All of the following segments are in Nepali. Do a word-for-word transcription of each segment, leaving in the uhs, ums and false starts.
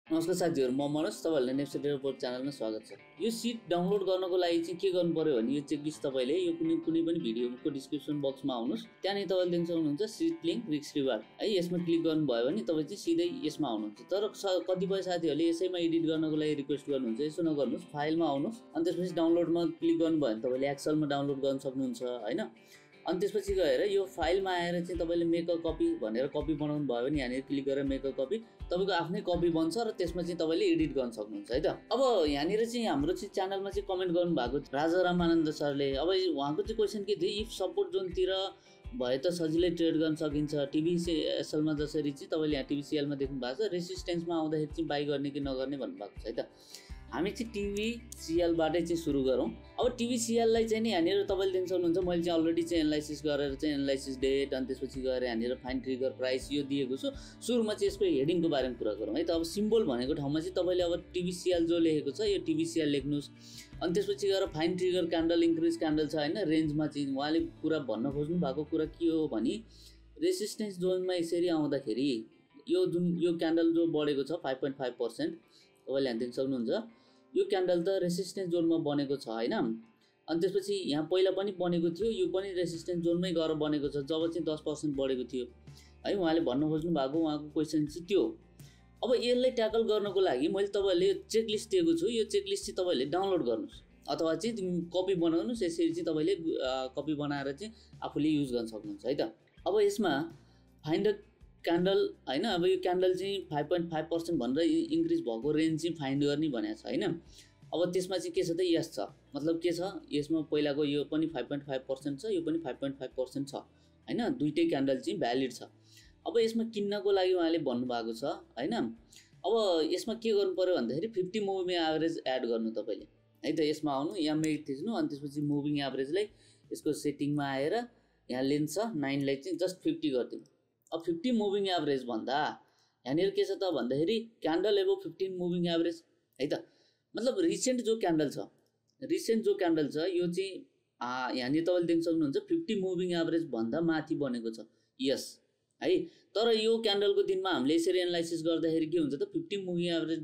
नमस्कार साथीहरु, म मनोज, तपाईहरुलाई नेप्सेट रिपोर्ट च्यानलमा स्वागत छ। यो सिट डाउनलोड गर्नको लागि चाहिँ के गर्नु पर्यो भने यो चेकलिस्ट तपाईले यो कुनै कुनै पनि भिडियोको डिस्क्रिप्सन बक्समा आउनुस्, त्यहाँ नि तपाईले देख्न सक्नुहुन्छ सिट लिंक रिस्क रिवार्ड है। यसमा क्लिक गर्नुभयो भने तपाई चाहिँ सिधै यसमा आउनुहुन्छ। तर कतिपय साथीहरुले यसैमा एडिट गर्नको लागि रिक्वेस्ट गर्नुहुन्छ, यसो नगर्नुस्, फाइलमा आउनुस् अनि त्यसपछि डाउनलोडमा क्लिक गर्नुभयो भने तपाईले एक्सेलमा डाउनलोड गर्न सक्नुहुन्छ हैन। अनि त्यसपछि गएर यो फाइलमा आएर चाहिँ तपाईले मेक अ कपी भनेर कपी बनाउनु भयो भने यहाँनिर क्लिक गरेर मेक अ कपी तपाईको आफ्नै कपी बन्छ र त्यसमा चाहिँ तपाईले एडिट गर्न सक्नुहुन्छ है त। अब यहाँनिर चाहिँ हाम्रो चाहिँ च्यानलमा चाहिँ कमेन्ट गर्नु भएको राजा रामानन्द सरले, अब उहाँको चाहिँ क्वेशन के थियो, इफ सपोर्ट जोनतिर भए त सजिलै ट्रेड गर्न सकिन्छ, टिभीसीएसएलमा जसरी चाहिँ तपाईले यहाँ टिभीसीएलमा देख्नु भएको छ, रेसिस्टेन्समा आउँदाखेरि चाहिँ बाइ गर्ने कि नगर्ने भन्नु भएको छ है त। हामी चाहिँ टिभीसीएल बाटै चाहिँ सुरु गरौँ। अब टिभीसीएल लाई चाहिँ नि यहाँनिर तपाईले देख्न सक्नुहुन्छ, मैले चाहिँ अलरेडी चाहिँ एनालाइसिस गरेर चाहिँ एनालाइसिस डेट अनि त्यसपछि गएर यहाँनिर फाइन ट्रिगर प्राइस यो दिएको छु। सुरुमा चाहिँ यसको हेडिङको बारेमा कुरा गरौँ है त। अब सिम्बल भनेको ठाउँमा चाहिँ तपाईले अब टिभीसीएल जो लेखेको छ यो टिभीसीएल लेख्नुस्। अनि त्यसपछि गएर fine trigger candle increase candle छ हैन, रेन्जमा चाहिँ उहाँले कुरा भन्न खोज्नु भएको कुरा के हो भने रेसिस्टेन्स जोनमा यसरी आउँदाखेरि यो जुन यो क्यान्डल जो बढेको छ फाइभ पोइन्ट फाइभ पर्सेन्ट तपाईले यहाँ देख्न सक्नुहुन्छ, यो क्यान्डल त रेसिस्टेन्स जोनमा बनेको छ हैन। अनि त्यसपछि यहाँ पहिला पनि बनेको थियो, यो पनि रेसिस्टेन्स जोनमै गएर बनेको छ जब चाहिँ दस पर्सेन्ट बढेको थियो है। उहाँले भन्न खोज्नु भएको उहाँको क्वेशन चाहिँ त्यो। अब यसलाई ट्याकल गर्नको लागि मैले तपाईहरुले चेकलिस्ट दिएको छु, यो चेकलिस्ट चाहिँ तपाईले डाउनलोड गर्नुस् अथवा चाहिँ कपी बनाउनुस्। यसरी चाहिँ तपाईले कपी बनाएर चाहिँ आफूले युज गर्न सक्नुहुन्छ है त। अब यसमा फाइन्ड द क्यान्डल हैन, अब यो क्यान्डल चाहिँ फाइभ पोइन्ट फाइभ पर्सेन्ट भनेर इन्क्रिज भएको रेन्ज चाहिँ फाइन्ड गर्ने भनेको छ हैन। अब त्यसमा चाहिँ के छ त, यस छ, मतलब के छ यसमा पहिलाको यो पनि फाइभ पोइन्ट फाइभ पर्सेन्ट छ, यो पनि फाइभ पोइन्ट फाइभ पर्सेन्ट छ हैन, दुईटै क्यान्डल चाहिँ भ्यालिड छ। अब यसमा किन्नको लागि उहाँले भन्नुभएको छ हैन। अब यसमा के गर्नु पर्यो भन्दाखेरि फिफ्टी मुभिङ एभरेज एड गर्नु तपाईले है त। यसमा आउनु, यहाँ मेक थिच्नु अनि त्यसपछि मुभिङ एभरेजलाई यसको सेटिङमा आएर यहाँ लेन्थ छ नाइन लाई चाहिँ जस्ट फिफ्टी गरिदिनु। अब फिफ्टी मुभिङ एभरेज भन्दा यहाँनिर के छ त भन्दाखेरि क्यान्डल एबो फिफ्टीन मुभिङ एभरेज है त। मतलब रिसेन्ट जो क्यान्डल छ, रिसेन्ट जो क्यान्डल छ यो चाहिँ यहाँनिर तपाईले देख्न सक्नुहुन्छ फिफ्टी मुभिङ एभरेज भन्दा माथि बनेको छ, यस है। तर यो क्यान्डलको दिनमा हामीले यसरी एनालाइसिस गर्दाखेरि के हुन्छ त, फिफ्टी मुभिङ एभरेज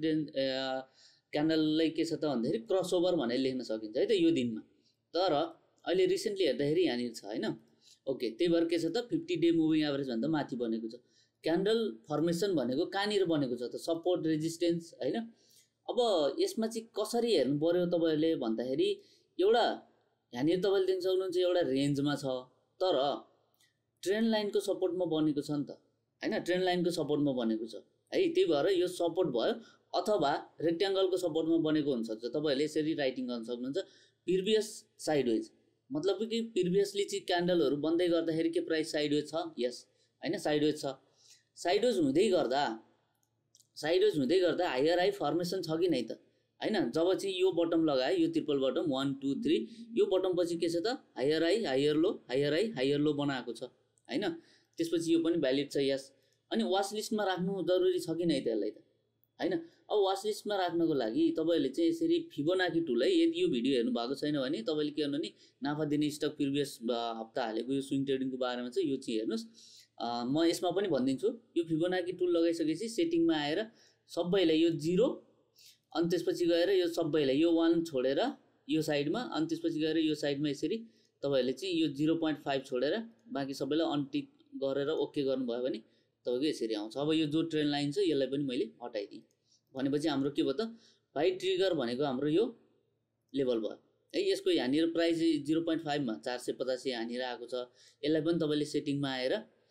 क्यान्डललाई के छ त भन्दाखेरि क्रसओभर भनेर लेख्न सकिन्छ है त यो दिनमा। तर अहिले रिसेन्टली हेर्दाखेरि यहाँनिर छ हैन। ओके, त्यही भएर के छ त फिफ्टी डे मुभिङ एभरेज भन्दा माथि बनेको छ। क्यान्डल फर्मेसन भनेको कहाँनिर बनेको छ त, सपोर्ट रेजिस्टेन्स हैन। अब यसमा चाहिँ कसरी हेर्नु पर्यो तपाईहरुले भन्दाखेरि एउटा यहाँनिर तपाईले देख्न सक्नुहुन्छ एउटा रेन्जमा छ तर ट्रेन्ड लाइनको सपोर्टमा बनेको छ नि त हैन, ट्रेन्ड लाइनको सपोर्टमा बनेको छ है। त्यही भएर यो सपोर्ट भयो अथवा रेक्ट्याङ्गलको सपोर्टमा बनेको हुन्छ। तपाईहरुले यसरी राइटिङ गर्न सक्नुहुन्छ, प्रिभियस साइडवेज, मतलब कि प्रिभियसली चाहिँ क्यान्डलहरु बन्दै गर्दाखेरि के प्राइस साइडवेज छ, यस हैन, साइडवेज छ। साइडवेज हुँदै गर्दा साइडवेज हुँदै गर्दा हायर हाई फर्मेसन छ कि नै त हैन। जब चाहिँ यो बटम लगायो, यो triple bottom one two three, यो बटम पछि के छ त higher high higher low higher high higher low बनाएको छ हैन। त्यसपछि यो पनि भ्यालिड छ, यस। अनि वाच लिस्टमा राख्नु जरुरी छ कि नै त यसलाई त हैन। अब वाच लिस्टमा राख्नको लागि तपाईहरुले चाहिँ यसरी फिबोनाकी टुल है, यदि यो भिडियो हेर्नु भएको छैन भने तपाईले के गर्नु नि, नाफा दिने स्टक प्रिभियस हप्ता हालेको यो स्विङ ट्रेडिङको बारेमा चाहिँ यो चाहिँ हेर्नुस्। म यसमा पनि भनिदिन्छु, यो फिबोनाकी टुल लगाइसकेपछि सेटिङमा आएर सबैलाई यो जिरो अनि त्यसपछि गएर यो सबैलाई यो वान छोडेर यो साइडमा अनि त्यसपछि गएर यो साइडमा यसरी तपाईहरुले चाहिँ यो जिरो पोइन्ट फाइभ छोडेर बाँकी सबैलाई अनटिक गरेर ओके गर्नुभयो भने तपाईको यसरी आउँछ। अब यो जो ट्रेन्ड लाइन छ यसलाई पनि मैले हटाइदिएँ भनेपछि हाम्रो के भयो त, बाइ ट्रिगर भनेको हाम्रो यो लेभल भयो है। यसको यहाँनिर प्राइस जिरो पोइन्ट फाइभ मा चार सय पचासी यहाँनिर आएको छ। यसलाई पनि तपाईले सेटिङमा आएर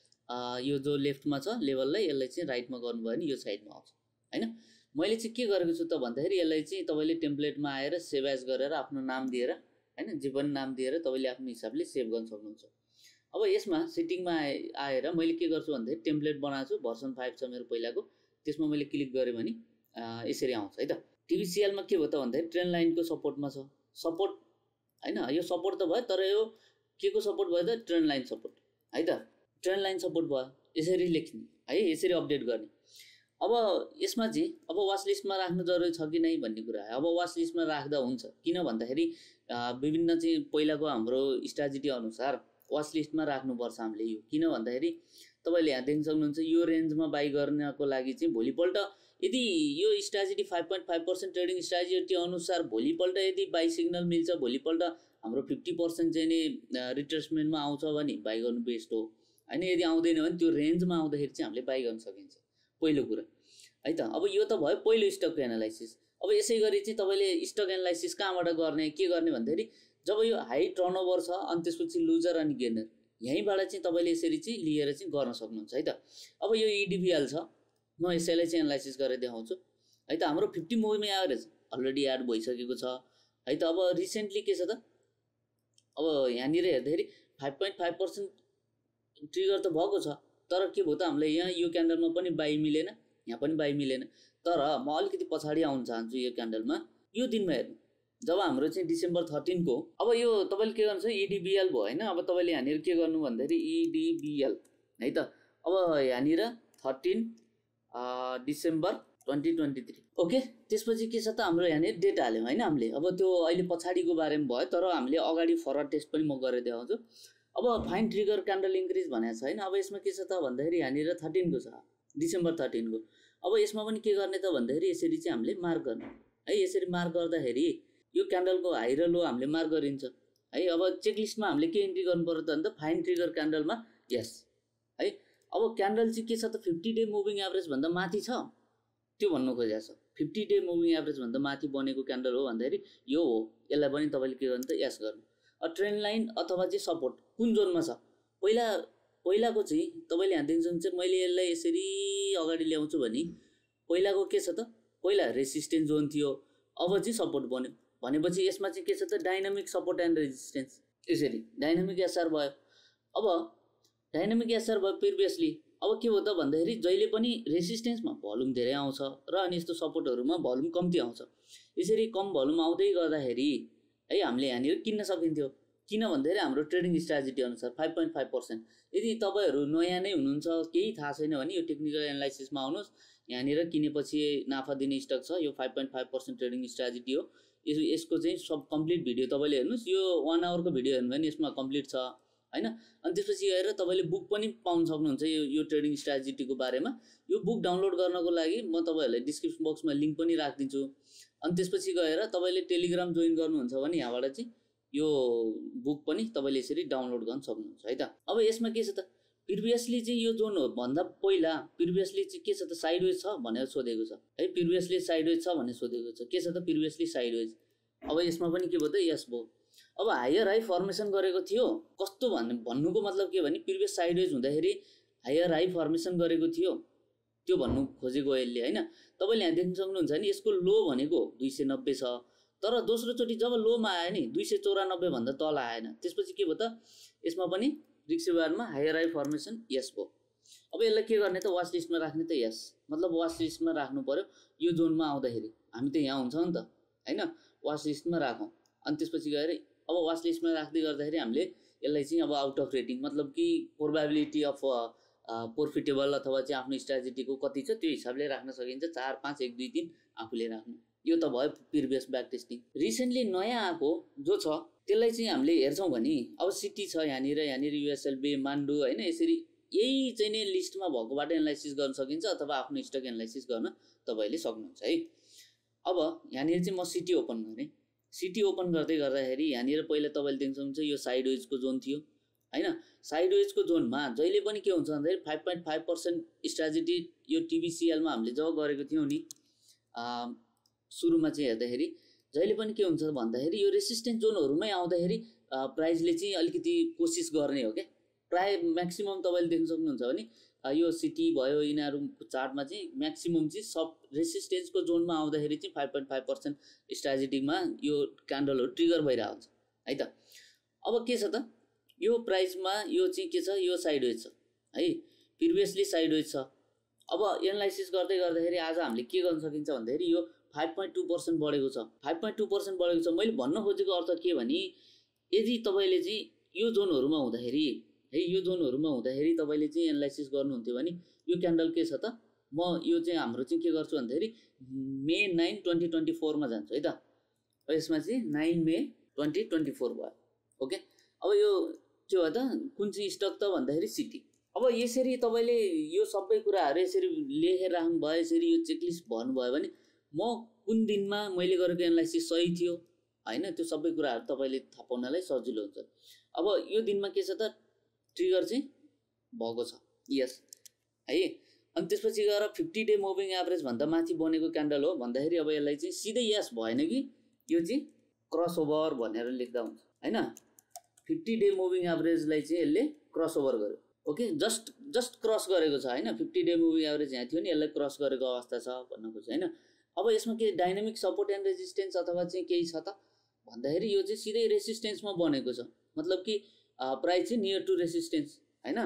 यो जो लेफ्टमा छ लेभललाई यसलाई चाहिँ राइटमा गर्नुभयो भने यो साइडमा आउँछ हैन। मैले चाहिँ के गरेको छु त भन्दाखेरि यसलाई चाहिँ तपाईले टेम्प्लेटमा आएर सेभ एज गरेर आफ्नो नाम दिएर हैन, जे पनि नाम दिएर तपाईले आफ्नो हिसाबले सेभ गर्न सक्नुहुन्छ। अब यसमा सेटिङमा आएर मैले के गर्छु भन्दाखेरि टेम्प्लेट बनाएको छु, भर्सन फाइभ छ मेरो पहिलाको, त्यसमा मैले क्लिक गरेँ भने यसरी आउँछ है त। टिभीसीएलमा के भयो त भन्दाखेरि ट्रेन्ड लाइनको सपोर्टमा छ, सपोर्ट हैन, यो सपोर्ट त भयो तर यो के को सपोर्ट भयो त, ट्रेन्ड लाइन सपोर्ट है त। ट्रेन्ड लाइन सपोर्ट भयो, यसरी लेख्ने है, यसरी अपडेट गर्ने। अब यसमा चाहिँ अब वाच लिस्टमा राख्नु जरुरी छ कि नै भन्ने कुरा है। अब वाच लिस्टमा राख्दा हुन्छ, किन भन्दाखेरि विभिन्न चाहिँ पहिलाको हाम्रो स्ट्र्याटेजी अनुसार वाच लिस्टमा राख्नुपर्छ हामीले यो, किन भन्दाखेरि तपाईँले यहाँ देख्न सक्नुहुन्छ यो रेन्जमा बाई गर्नको लागि चाहिँ भोलिपल्ट यदि यो strategy five point five percent trading strategy अनुसार भोलिपल्ट यदि बाई सिग्नल मिल्छ, भोलिपल्ट हाम्रो फिफ्टी पर्सेन्ट चाहिँ नि रिट्रेसमेन्टमा आउँछ भने बाई गर्नु बेस्ट हो होइन। यदि आउँदैन भने त्यो रेन्जमा आउँदाखेरि चाहिँ हामीले बाई गर्न सकिन्छ, पहिलो कुरा है त। अब यो त भयो पहिलो स्टक एनालाइसिस। अब यसै गरी चाहिँ तपाईँले स्टक एनालाइसिस कहाँबाट गर्ने के गर्ने भन्दाखेरि जब यो हाई टर्नओभर छ अनि त्यसपछि लुजर अनि गेनर यहीँबाट चाहिँ तपाईँले यसरी चाहिँ लिएर चाहिँ गर्न सक्नुहुन्छ है त। अब यो इडिबिएल छ, म यसैलाई चाहिँ एनालाइसिस गरेर देखाउँछु है त। हाम्रो fifty moving average already add भइसकेको छ है त। अब रिसेन्टली के छ त, अब यहाँनिर हेर्दाखेरि five point five percent trigger त भएको छ, तर के भयो त हामीलाई यहाँ यो क्यान्डलमा पनि बाई मिलेन, यहाँ पनि बाई मिलेन। तर म अलिकति पछाडि आउन चाहन्छु यो क्यान्डलमा, यो दिनमा हेर्नु जब हाम्रो चाहिँ डिसेम्बर थर्टिनको अब यो तपाईँले के गर्नुहुन्छ इडिबिएल भयो होइन। अब तपाईँले यहाँनिर के गर्नु भन्दाखेरि इडिबिएल है त। अब यहाँनिर thirteen December twenty twenty three okay. त्यसपछि के छ त हाम्रो यहाँनिर डेट हाल्यौँ होइन हामीले। अब त्यो अहिले पछाडिको बारेमा भयो, तर हामीले अगाडि फरवर्ड टेस्ट पनि म गरेर देखाउँछु। अब फाइन ट्रिगर क्यान्डल इन्क्रिज भनेको छ होइन। अब यसमा के छ त भन्दाखेरि यहाँनिर थर्टिनको छ, डिसेम्बर थर्टिनको। अब यसमा पनि के गर्ने त भन्दाखेरि यसरी चाहिँ हामीले मार्क गर्ने है। यसरी मार्क गर्दाखेरि यो क्यान्डलको हाई र लो हामीले मार्क गरिन्छ है। अब चेकलिस्टमा हामीले के इन्ट्री गर्नु पर्यो त भन्दा फाइन ट्रिगर क्यान्डलमा यस है। अब क्यान्डल चाहिँ के छ त फिफ्टी डे मुभिङ एभरेज भन्दा माथि छ, त्यो भन्नु खोजेको छ। फिफ्टी डे मुभिङ एभरेज भन्दा माथि बनेको क्यान्डल हो भन्दाखेरि यो हो, यसलाई पनि तपाईँले के गर्नु त यस गर्नु। ट्रेन्ड लाइन अथवा चाहिँ सपोर्ट कुन जोनमा छ, पहिला पहिलाको चाहिँ तपाईँले यहाँ देख्नुहुन्छ मैले यसलाई यसरी अगाडि ल्याउँछु भने पहिलाको के छ त, पहिला रेसिस्टेन्स जोन थियो, अब चाहिँ सपोर्ट बन्यो भनेपछि यसमा चाहिँ के छ त डाइनामिक सपोर्ट एन्ड रेजिस्टेन्स, यसरी डाइनामिक एसआर भयो। अब डाइनामिक एसआर भयो प्रिभियसली, अब के हो त भन्दाखेरि जहिले पनि रेसिस्टेन्समा भोल्युम धेरै आउँछ र अनि यस्तो सपोर्टहरूमा भोल्युम कम्ती आउँछ। यसरी कम भोल्युम आउँदै गर्दाखेरि है हामीले यहाँनिर किन्न सकिन्थ्यो। किन भन्दाखेरि हाम्रो ट्रेडिङ स्ट्राटेजी अनुसार फाइभ पोइन्ट फाइभ पर्सेन्ट। यदि तपाईँहरू नयाँ नै हुनुहुन्छ, केही थाहा छैन भने यो टेक्निकल एनालाइसिसमा आउनुहोस्, यहाँनिर किनेपछि नाफा दिने स्टक छ। यो five point five percent trading strategy हो। यस यसको चाहिँ सब कम्प्लिट भिडियो तपाईँले हेर्नुहोस्, यो वान आवरको भिडियो हेर्नु भने यसमा कम्प्लिट छ होइन। अनि त्यसपछि गएर तपाईँले बुक पनि पाउन सक्नुहुन्छ यो यो ट्रेडिङ स्ट्राटेजीको बारेमा। यो बुक डाउनलोड गर्नको लागि म तपाईँहरूलाई डिस्क्रिप्सन बक्समा लिङ्क पनि राखिदिन्छु। अनि त्यसपछि गएर तपाईँले टेलिग्राम जोइन गर्नुहुन्छ भने यहाँबाट चाहिँ यो बुक पनि तपाईँले यसरी डाउनलोड गर्न सक्नुहुन्छ है त। अब यसमा के छ त प्रिभियसली चाहिँ यो जोन हो भन्दा पहिला प्रिभियसली चाहिँ के छ त साइडवेज छ भनेर सोधेको छ है। प्रिभियसली साइडवेज छ भनेर सोधेको छ, के छ त प्रिभियसली साइडवेज। अब यसमा पनि के भयो त यस भयो। अब हायर हाई फर्मेसन गरेको थियो, कस्तो भन्नु भन्नुको मतलब के भने प्रिभियस साइडवेज हुँदाखेरि हायर हाई फर्मेसन गरेको थियो त्यो भन्नु खोजेको यसले होइन। तपाईँले यहाँ देख्न सक्नुहुन्छ नि यसको लो भनेको दुई सय नब्बे छ, तर दोस्रोचोटि जब लोमा आयो नि दुई सय चौरानब्बे भन्दा तल आएन। त्यसपछि के भयो त यसमा पनि रिक्स रिवार्डमा हायर हाई फर्मेसन यस भयो। अब यसलाई के गर्ने त वाच लिस्टमा राख्ने त यस, मतलब वाच लिस्टमा राख्नु पर्यो। यो जोनमा आउँदाखेरि हामी त यहाँ हुन्छ नि त होइन, वाच लिस्टमा राखौँ। अनि त्यसपछि गएर अब वाच लिस्टमा राख्दै गर्दाखेरि हामीले यसलाई चाहिँ अब आउट अफ रेटिङ मतलब कि प्रोबाबिलिटी अफ प्रोफिटेबल अथवा चाहिँ आफ्नो स्ट्राटेजीको कति छ त्यो हिसाबले राख्न सकिन्छ। चार पाँच एक दुई तिन आफूले राख्नु। यो त भयो प्रिभियस ब्याक टेस्टिङ। रिसेन्टली नयाँ आएको जो छ त्यसलाई चाहिँ हामीले हेर्छौँ भने अब सिटी छ यहाँनिर, यहाँनिर युएसएलबी मान्डु होइन। यसरी यही चाहिँ नै लिस्टमा भएकोबाट एनालाइसिस गर्न सकिन्छ अथवा आफ्नो स्टक एनालाइसिस गर्न तपाईँले सक्नुहुन्छ है। अब यहाँनिर चाहिँ म सिटी ओपन गरेँ। सिटी ओपन गर्दै गर्दाखेरि यहाँनिर पहिला तपाईँले देख्न सक्नुहुन्छ यो साइडवेजको जोन थियो होइन। साइडवेजको जोनमा जहिले पनि के हुन्छ भन्दाखेरि five point five percent strategy यो टिबिसिएलमा हामीले जब गरेको थियौँ नि सुरुमा चाहिँ हेर्दाखेरि जहिले पनि के हुन्छ भन्दाखेरि यो रेसिस्टेन्स जोनहरूमै आउँदाखेरि प्राइसले चाहिँ अलिकति कोसिस गर्ने हो क्या। प्राय म्याक्सिमम तपाईँले देख्न सक्नुहुन्छ भने यो सिटी भयो यिनीहरूको चार्टमा चाहिँ म्याक्सिमम चाहिँ सब रेसिस्टेन्सको जोनमा आउँदाखेरि चाहिँ फाइभ पोइन्ट फाइभ पर्सेन्ट स्ट्राटेजीमा यो क्यान्डलहरू ट्रिगर भइरहेको हुन्छ है त। अब के छ त यो प्राइसमा यो चाहिँ के छ यो साइडवेज छ है, प्रिभियसली साइडवेज छ। अब एनालाइसिस गर्दै गर्दाखेरि आज हामीले के गर्न सकिन्छ भन्दाखेरि यो फाइभ पोइन्ट टू पर्सेन्ट बढेको छ, फाइभ पोइन्ट टू पर्सेन्ट बढेको छ। मैले भन्न खोजेको अर्थ के भने यदि तपाईँले चाहिँ यो जोनहरूमा हुँदाखेरि है यो जोनहरूमा हुँदाखेरि तपाईँले चाहिँ एनालाइसिस गर्नुहुन्थ्यो भने यो क्यान्डल के छ त म यो चाहिँ हाम्रो चाहिँ के गर्छु भन्दाखेरि मे नाइन ट्वेन्टी ट्वेन्टी फोरमा जान्छु है त। यसमा चाहिँ nine May twenty twenty four भयो ओके। अब यो के हो त कुन चाहिँ स्टक त भन्दाखेरि सिटी अब यसरी तपाईँले यो सबै कुराहरू यसरी लेखेर राख्नु भयो, यसरी यो चेकलिस्ट भन्नुभयो भने म कुन दिनमा मैले गरेको एनालाइसिस सही थियो हैन, त्यो सबै कुराहरू तपाईँले थाहा पाउनलाई सजिलो हुन्छ। अब यो दिनमा के छ त, ट्रिगर चाहिँ भएको छ, यस है। अनि त्यसपछि गएर फिफ्टी डे मुभिङ एभरेज भन्दा माथि बनेको क्यान्डल हो भन्दाखेरि अब यसलाई चाहिँ सिधै यस भएन कि यो चाहिँ क्रस ओभर भनेर लेख्दा हुन्छ हैन। फिफ्टी डे मुभिङ एभरेजलाई चाहिँ यसले क्रस ओभर गर्यो, ओके, जस्ट जस्ट क्रस गरेको छ हैन। फिफ्टी डे मुभिङ एभरेज यहाँ थियो नि, यसलाई क्रस गरेको अवस्था छ भन्नु खोज्छ हैन। अब यसमा के डाइनामिक सपोर्ट एन्ड रेजिस्टेन्स अथवा चाहिँ केही छ त भन्दाखेरि यो चाहिँ सिधै रेसिस्टेन्समा बनेको छ, मतलब कि प्राइस चाहिँ नियर टु रेसिस्टेन्स हैन।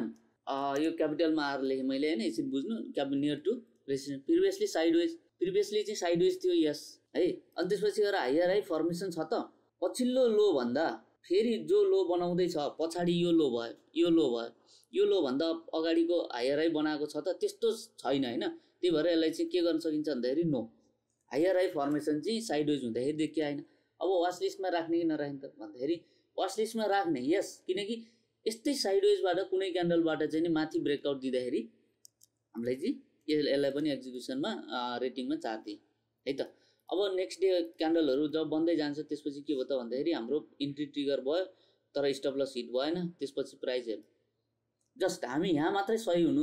यो क्यापिटलमा आर लेखेँ मैले हैन, यसरी बुझ्नु, cap near to resistance. Previously sideways previously चाहिँ साइडवेज थियो, यस है। अनि त्यसपछि गएर हायर हाई फर्मेसन छ त, पछिल्लो लो भन्दा फेरि जो लो बनाउँदै छ पछाडि यो लो भयो, यो लो भयो, यो लो भन्दा अगाडिको हायर हाई बनाएको छ त, त्यस्तो छैन हैन। त्यही भएर यसलाई चाहिँ के गर्न सकिन्छ भन्दाखेरि नो, हायर हाई फर्मेसन चाहिँ साइडवेज हुँदाखेरि देखियो हैन। अब वाच लिस्टमा राख्ने कि नराख्ने त भन्दाखेरि वाच लिस्टमा राख्ने, यस, किनकि यस्तै साइडवेजबाट कुनै क्यान्डलबाट चाहिँ नि माथि ब्रेकआउट दिँदाखेरि हामीलाई चाहिँ यसलाई पनि एक्जिक्युसनमा रेटिङमा चार दिए है त। अब नेक्स्ट डे क्यान्डलहरू जब बन्दै जान्छ त्यसपछि के भयो त भन्दाखेरि हाम्रो इन्ट्री ट्रिगर भयो तर स्टप लस हिट भएन। त्यसपछि प्राइस हेर्नु, जस्ट हामी यहाँ मात्रै सही हुनु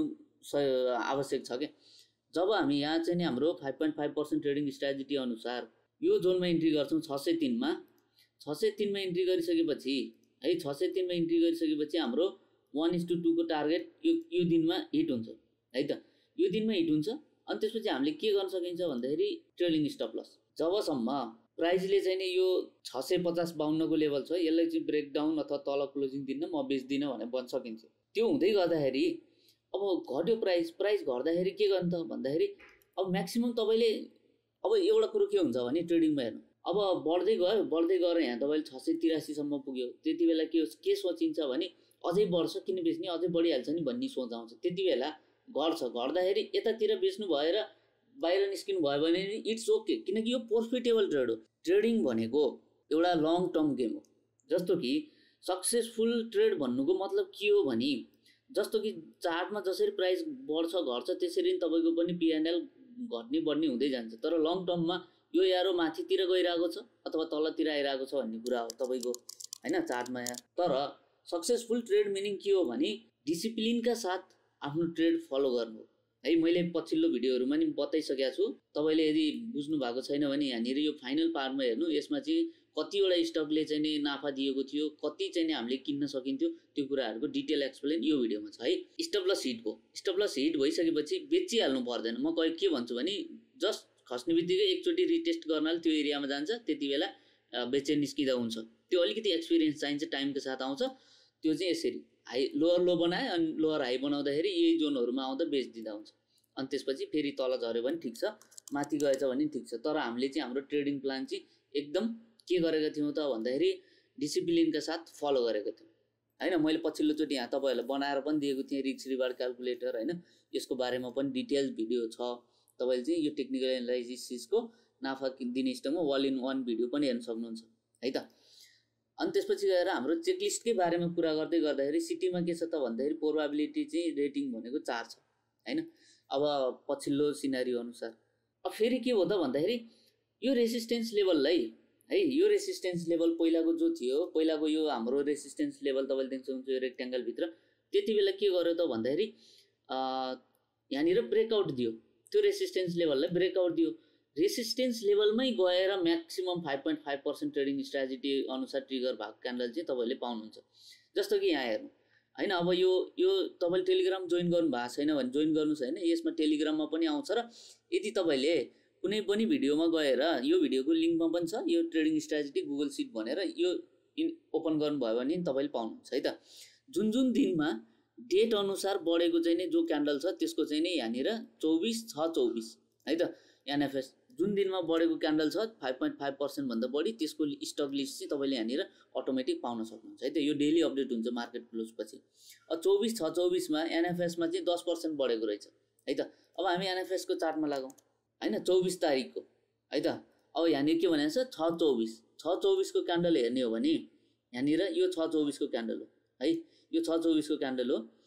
आवश्यक छ क्या। जब हामी यहाँ चाहिँ नि हाम्रो five point five percent trading strategy अनुसार यो जोनमा इन्ट्री गर्छौँ छ सय तिनमा छ सय तिनमा इन्ट्री गरिसकेपछि है, छ सय तिनमा इन्ट्री गरिसकेपछि हाम्रो वान इज टू टूको टार्गेट यो यो दिनमा हिट हुन्छ है त, यो दिनमा हिट हुन्छ। अनि त्यसपछि हामीले के गर्न सकिन्छ भन्दाखेरि ट्रेलिङ स्टप लस, जबसम्म प्राइसले चाहिँ नि यो छ सय पचास बाउन्नको लेभल छ यसलाई चाहिँ ब्रेकडाउन अथवा तल क्लोजिङ दिन म बेच्दिनँ भनेर भन्न सकिन्छ। त्यो हुँदै गर्दाखेरि अब घट्यो प्राइस, प्राइस घट्दाखेरि के गर्नु त भन्दाखेरि अब म्याक्सिमम तपाईँले अब एउटा कुरो के हुन्छ भने ट्रेडिङमा हेर्नु, अब बढ्दै गयो बढ्दै गएर यहाँ तपाईँले छ सय तिरासीसम्म पुग्यो, त्यति बेला के के सोचिन्छ भने अझै बढ्छ किन बेच्ने, अझै बढिहाल्छ नि भन्ने सोच आउँछ। त्यति बेला घट्छ, घट्दाखेरि यतातिर बेच्नु भएर बाहिर निस्किनु भयो भने इट्स ओके, किनकि यो प्रफिटेबल ट्रेड हो। ट्रेडिङ भनेको एउटा लङ टर्म गेम हो। जस्तो कि सक्सेसफुल ट्रेड भन्नुको मतलब के हो भने जस्तो कि चार्टमा जसरी प्राइस बढ्छ घट्छ त्यसरी तपाईँको पनि पिएनएल घट्ने बढ्ने हुँदै जान्छ, तर लङ टर्ममा यो एरो माथितिर गइरहेको छ अथवा तलतिर आइरहेको छ भन्ने कुरा हो तपाईँको हैन चार्टमा यहाँ। तर सक्सेसफुल ट्रेड मिनिङ के हो भने डिसिप्लिनका साथ आफ्नो ट्रेड फलो गर्नु है। मैले पछिल्लो भिडियोहरुमा नि बताइसकेको छु, तपाईले यदि बुझ्नु भएको छैन भने यहाँनिर यो फाइनल पार्टमा हेर्नु, यसमा चाहिँ कतिवटा स्टकले चाहिँ नि नाफा दिएको थियो, कति चाहिँ नि हामीले किन्न सकिन्थ्यो, त्यो कुराहरुको डिटेल एक्सप्लेन यो भिडियोमा छ है। स्टप लस हिटको स्टप लस हिट भइसकेपछि बेचिहाल्नु पर्दैन। म कहिले के भन्छु भने जस्ट खस्ने बित्तिकै एकचोटी रिटेस्ट गर्नाले त्यो एरियामा जान्छ, त्यति बेला बेचे निस्किदा हुन्छ। त्यो अलिकति एक्सपिरियन्स चाहिन्छ, टाइमको साथ आउँछ। त्यो चाहिँ यसरी हाई लोअर लो बनाए अनि लोअर हाई बनाउँदाखेरि यही जोनहरुमा आउँदा बेचिदिँदा हुन्छ। अनि त्यसपछि फेरि तल झर्यो भने ठीक छ, माथि गएछ भने ठीक छ। तर हामीले चाहिँ हाम्रो ट्रेडिङ प्लान चाहिँ एकदम के गरेका थियौं त भन्दाखेरि डिसिप्लिनका साथ फलो गरेका थियौं हैन। मैले पछिल्लो चोटी यहाँ तपाईहरुलाई बनाएर पनि दिएको थिएँ रिस्क रिवार्ड क्याल्कुलेटर हैन, यसको बारेमा पनि डिटेल्स भिडियो छ। तपाईले चाहिँ यो टेक्निकल एनालाइसिसको नाफा दिने स्टकमा ऑल इन वन भिडियो पनि हेर्न सक्नुहुन्छ है त। अनि त्यसपछि गएर हाम्रो चेकलिस्टकै बारेमा कुरा गर्दै गर्दाखेरि सिटीमा के छ त भन्दाखेरि प्रोबेबिलिटी चाहिँ रेटिङ भनेको चार छ हैन। अब पछिल्लो सिनारियो अनुसार अब फेरि के हो त भन्दाखेरि यो रेसिस्टेन्स लेभललाई है, यो रेसिस्टेन्स लेभल पहिलाको जो थियो, पहिलाको यो हाम्रो रेसिस्टेन्स लेभल तपाईले देख्न सक्नुहुन्छ यो रेक्ट्याङ्गल भित्र, त्यति बेला के गर्यो त भन्दाखेरि अ यहाँनिर ब्रेकआउट दियो, त्यो रेसिस्टेन्स लेभललाई ब्रेकआउट दियो। रेसिस्टेन्स लेभलमै गएर maximum five point five percent trading strategy अनुसार ट्रिगर भएको क्यान्डल चाहिँ तपाईले पाउनुहुन्छ। जस्तो कि यहाँ हेर्नु हैन, अब यो यो तपाईले टेलिग्राम जोइन गर्नु भएको छैन भने जोइन गर्नुस् हैन, यसमा टेलिग्राममा पनि आउँछ। र यदि तपाईले कुनै पनि भिडियोमा गएर यो भिडियोको लिंकमा पनि छ, यो ट्रेडिङ स्ट्राटेजी गुगल सिट भनेर यो ओपन गर्नु भयो भने तपाईले पाउनुहुन्छ है त। जुन जुन दिनमा डेट अनुसार बढेको चाहिँ नि जो क्यान्डल छ त्यसको चाहिँ नि यहाँनिर चौबिस छ चौबिस है त। एनएफएस जुन दिनमा बढेको क्यान्डल छ फाइभ पोइन्ट फाइभ पर्सेन्ट भन्दा बढी, त्यसको स्टक लिस्ट चाहिँ तपाईले यहाँनिर अटोमेटिक पाउन सक्नुहुन्छ है त। यो डेली अपडेट हुन्छ मार्केट क्लोज पछि। अब चौबिस छ चौबिसमा एनएफएसमा चाहिँ दस पर्सेन्ट बढेको रहेछ है त। अब हामी एनएफएसको चार्टमा लागौँ हैन, चौबिस तारिकको है त। अब यहाँनिर के भनेको छ छ चौबिस, छ चौबिसको क्यान्डल हेर्ने हो भने यहाँनिर यो छ चौबिसको क्यान्डल हो है, यो छ चौबिसको क्यान्डल हो।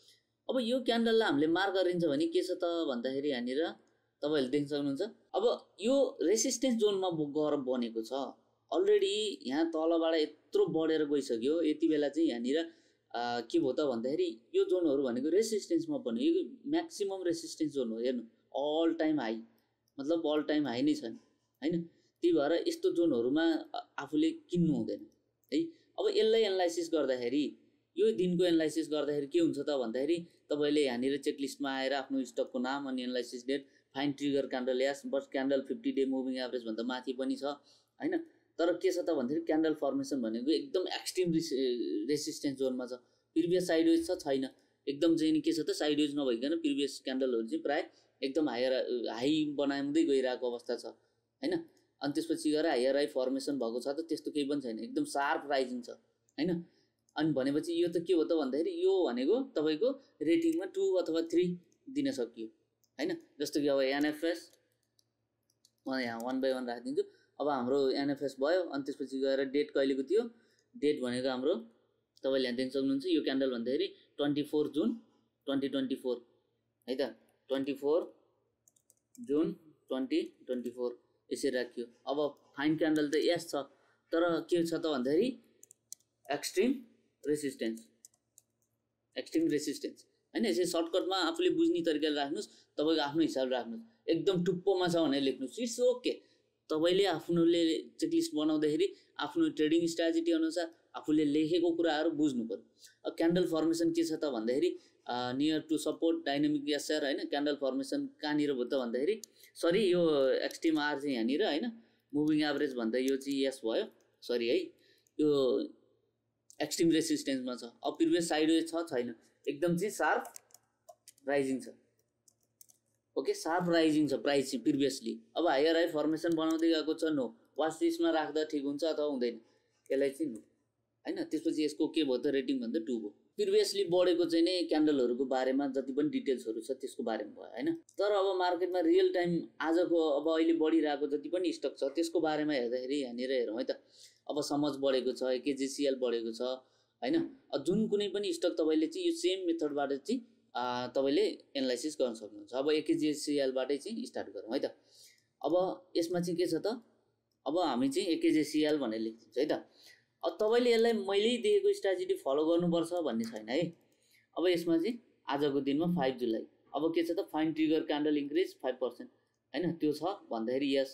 अब यो क्यान्डललाई हामीले मार्क गरिन्छ भने के छ त भन्दाखेरि यहाँनिर तपाईहरुले देख्न सक्नुहुन्छ। अब यो रेसिस्टेन्स जोनमा गएर बनेको छ अलरेडी, यहाँ तलबाट यत्रो बढेर गइसक्यो। यति बेला चाहिँ यहाँनिर के भयो त भन्दाखेरि यो जोनहरु भनेको रेसिस्टेन्समा बन्यो। यो म्याक्सिमम रेसिस्टेन्स जोन हो, हेर्नु अल टाइम हाई, मतलब अल टाइम हाई नै छन् हैन। त्यही भएर यस्तो जोनहरुमा आफूले किन्नु हुँदैन है। अब यसलाई एनालाइसिस गर्दाखेरि, यो दिनको एनालाइसिस गर्दाखेरि के हुन्छ त भन्दाखेरि तपाईले यहाँनिर चेकलिस्टमा आएर आफ्नो स्टकको नाम अनि analysis date, fine trigger candle, yes but candle fifty day moving average भन्दा माथि पनि छ हैन। तर के छ त भन्दाखेरि क्यान्डल फर्मेसन भनेको एकदम एक्सट्रिम रेसिस्टेन्स जोनमा छ। प्रिभियस साइडवेज छ छैन, एकदम चाहिँ नि के छ त साइडवेज नभइकन प्रिभियस क्यान्डलहरु चाहिँ प्राय एकदम हायर हाई बनाउँदै गइरहेको अवस्था छ हैन। अनि त्यसपछि गएर हायर हाई फर्मेसन भएको छ त त्यस्तो केही पनि छैन, एकदम शार्प राइजिङ छ हैन। अनि भनेपछि यो त के हो त भन्दाखेरि यो भनेको तपाईको रेटिङमा टू अथवा थ्री दिन सकियो हैन। जस्तो कि अब एनएफएस म यहाँ वन बाइ वन राखिदिन्छु। अब हाम्रो एनएफएस भयो, अनि त्यसपछि गएर डेट कहिलेको थियो, डेट भनेको हाम्रो तपाईले यहाँ देख्न सक्नुहुन्छ। यो क्यान्डल भन्दाखेरि twenty four June twenty twenty four है त, twenty four June twenty twenty four यसरी राखियो। अब फाइन क्यान्डल त यस छ, तर के छ त भन्दाखेरि एक्सट्रिम रेसिस्टेन्स, एक्सट्रिम रेसिस्टेन्स हैन। यसरी सर्टकटमा आफूले बुझ्ने तरिकाले राख्नुस्, तपाईको आफ्नो हिसाबले राख्नुस्। एकदम टुप्पोमा छ भने लेख्नुस्, इट्स ओके। तपाईले आफ्नोले चेकलिस्ट बनाउँदाखेरि आफ्नो ट्रेडिङ स्ट्र्याटेजी अनुसार आफूले लेखेको कुराहरु बुझ्नु पर्यो। अब क्यान्डल फर्मेसन के छ त भन्दाखेरि near to support dynamic SR हैन। क्यान्डल फर्मेसन कहाँनिर भयो त भन्दाखेरि सरी यो एक्सट्रिम आर चाहिँ यहाँनिर हैन, मुभिङ एभरेज भन्दा यो चाहिँ यस भयो सरी है, यो एक्सट्रिम रेसिस्टेन्समा छ। अब प्रिभियस साइडवेज छ छैन, एकदम चाहिँ शार्प राइजिङ छ ओके, शार्प राइजिङ छ प्राइस चाहिँ प्रिभियसली। अब हायर हाई फर्मेसन बनाउँदै गएको छ, नो वाच लिस्टमा राख्दा ठीक हुन्छ अथवा हुँदैन, यसलाई चाहिँ नो हैन। त्यसपछि यसको के भयो त रेटिङ भन्दा टू भयो। प्रिभियसली बढेको चाहिँ नै क्यान्डलहरुको बारेमा जति पनि डिटेल्सहरु छ त्यसको बारेमा भयो हैन। तर अब मार्केटमा रियल टाइम आजको अब अहिले बढिरहेको जति पनि स्टक छ त्यसको बारेमा हेर्दाखेरि यहाँनिर हेरौँ है त। अब समझ बढेको छ, केजिसिएल बढेको छ हैन। जुन कुनै पनि स्टक तपाईले चाहिँ यो सेम मेथडबाट चाहिँ तपाईले एनालाइसिस गर्न सक्नुहुन्छ। अब एकेजिसिएल बाटै चाहिँ स्टार्ट गरौँ है त। अब यसमा चाहिँ के छ त, अब हामी चाहिँ एकेजिसिएल भनेर लेख्छौँ है त। अब तपाईले यसलाई मैले दिएको स्ट्र्याटेजी फलो गर्नुपर्छ भन्ने छैन है। अब यसमा चाहिँ आजको दिनमा फाइभ जुलाई अब के छ त, fine trigger candle increase five percent हैन, त्यो छ भन्दाखेरि यस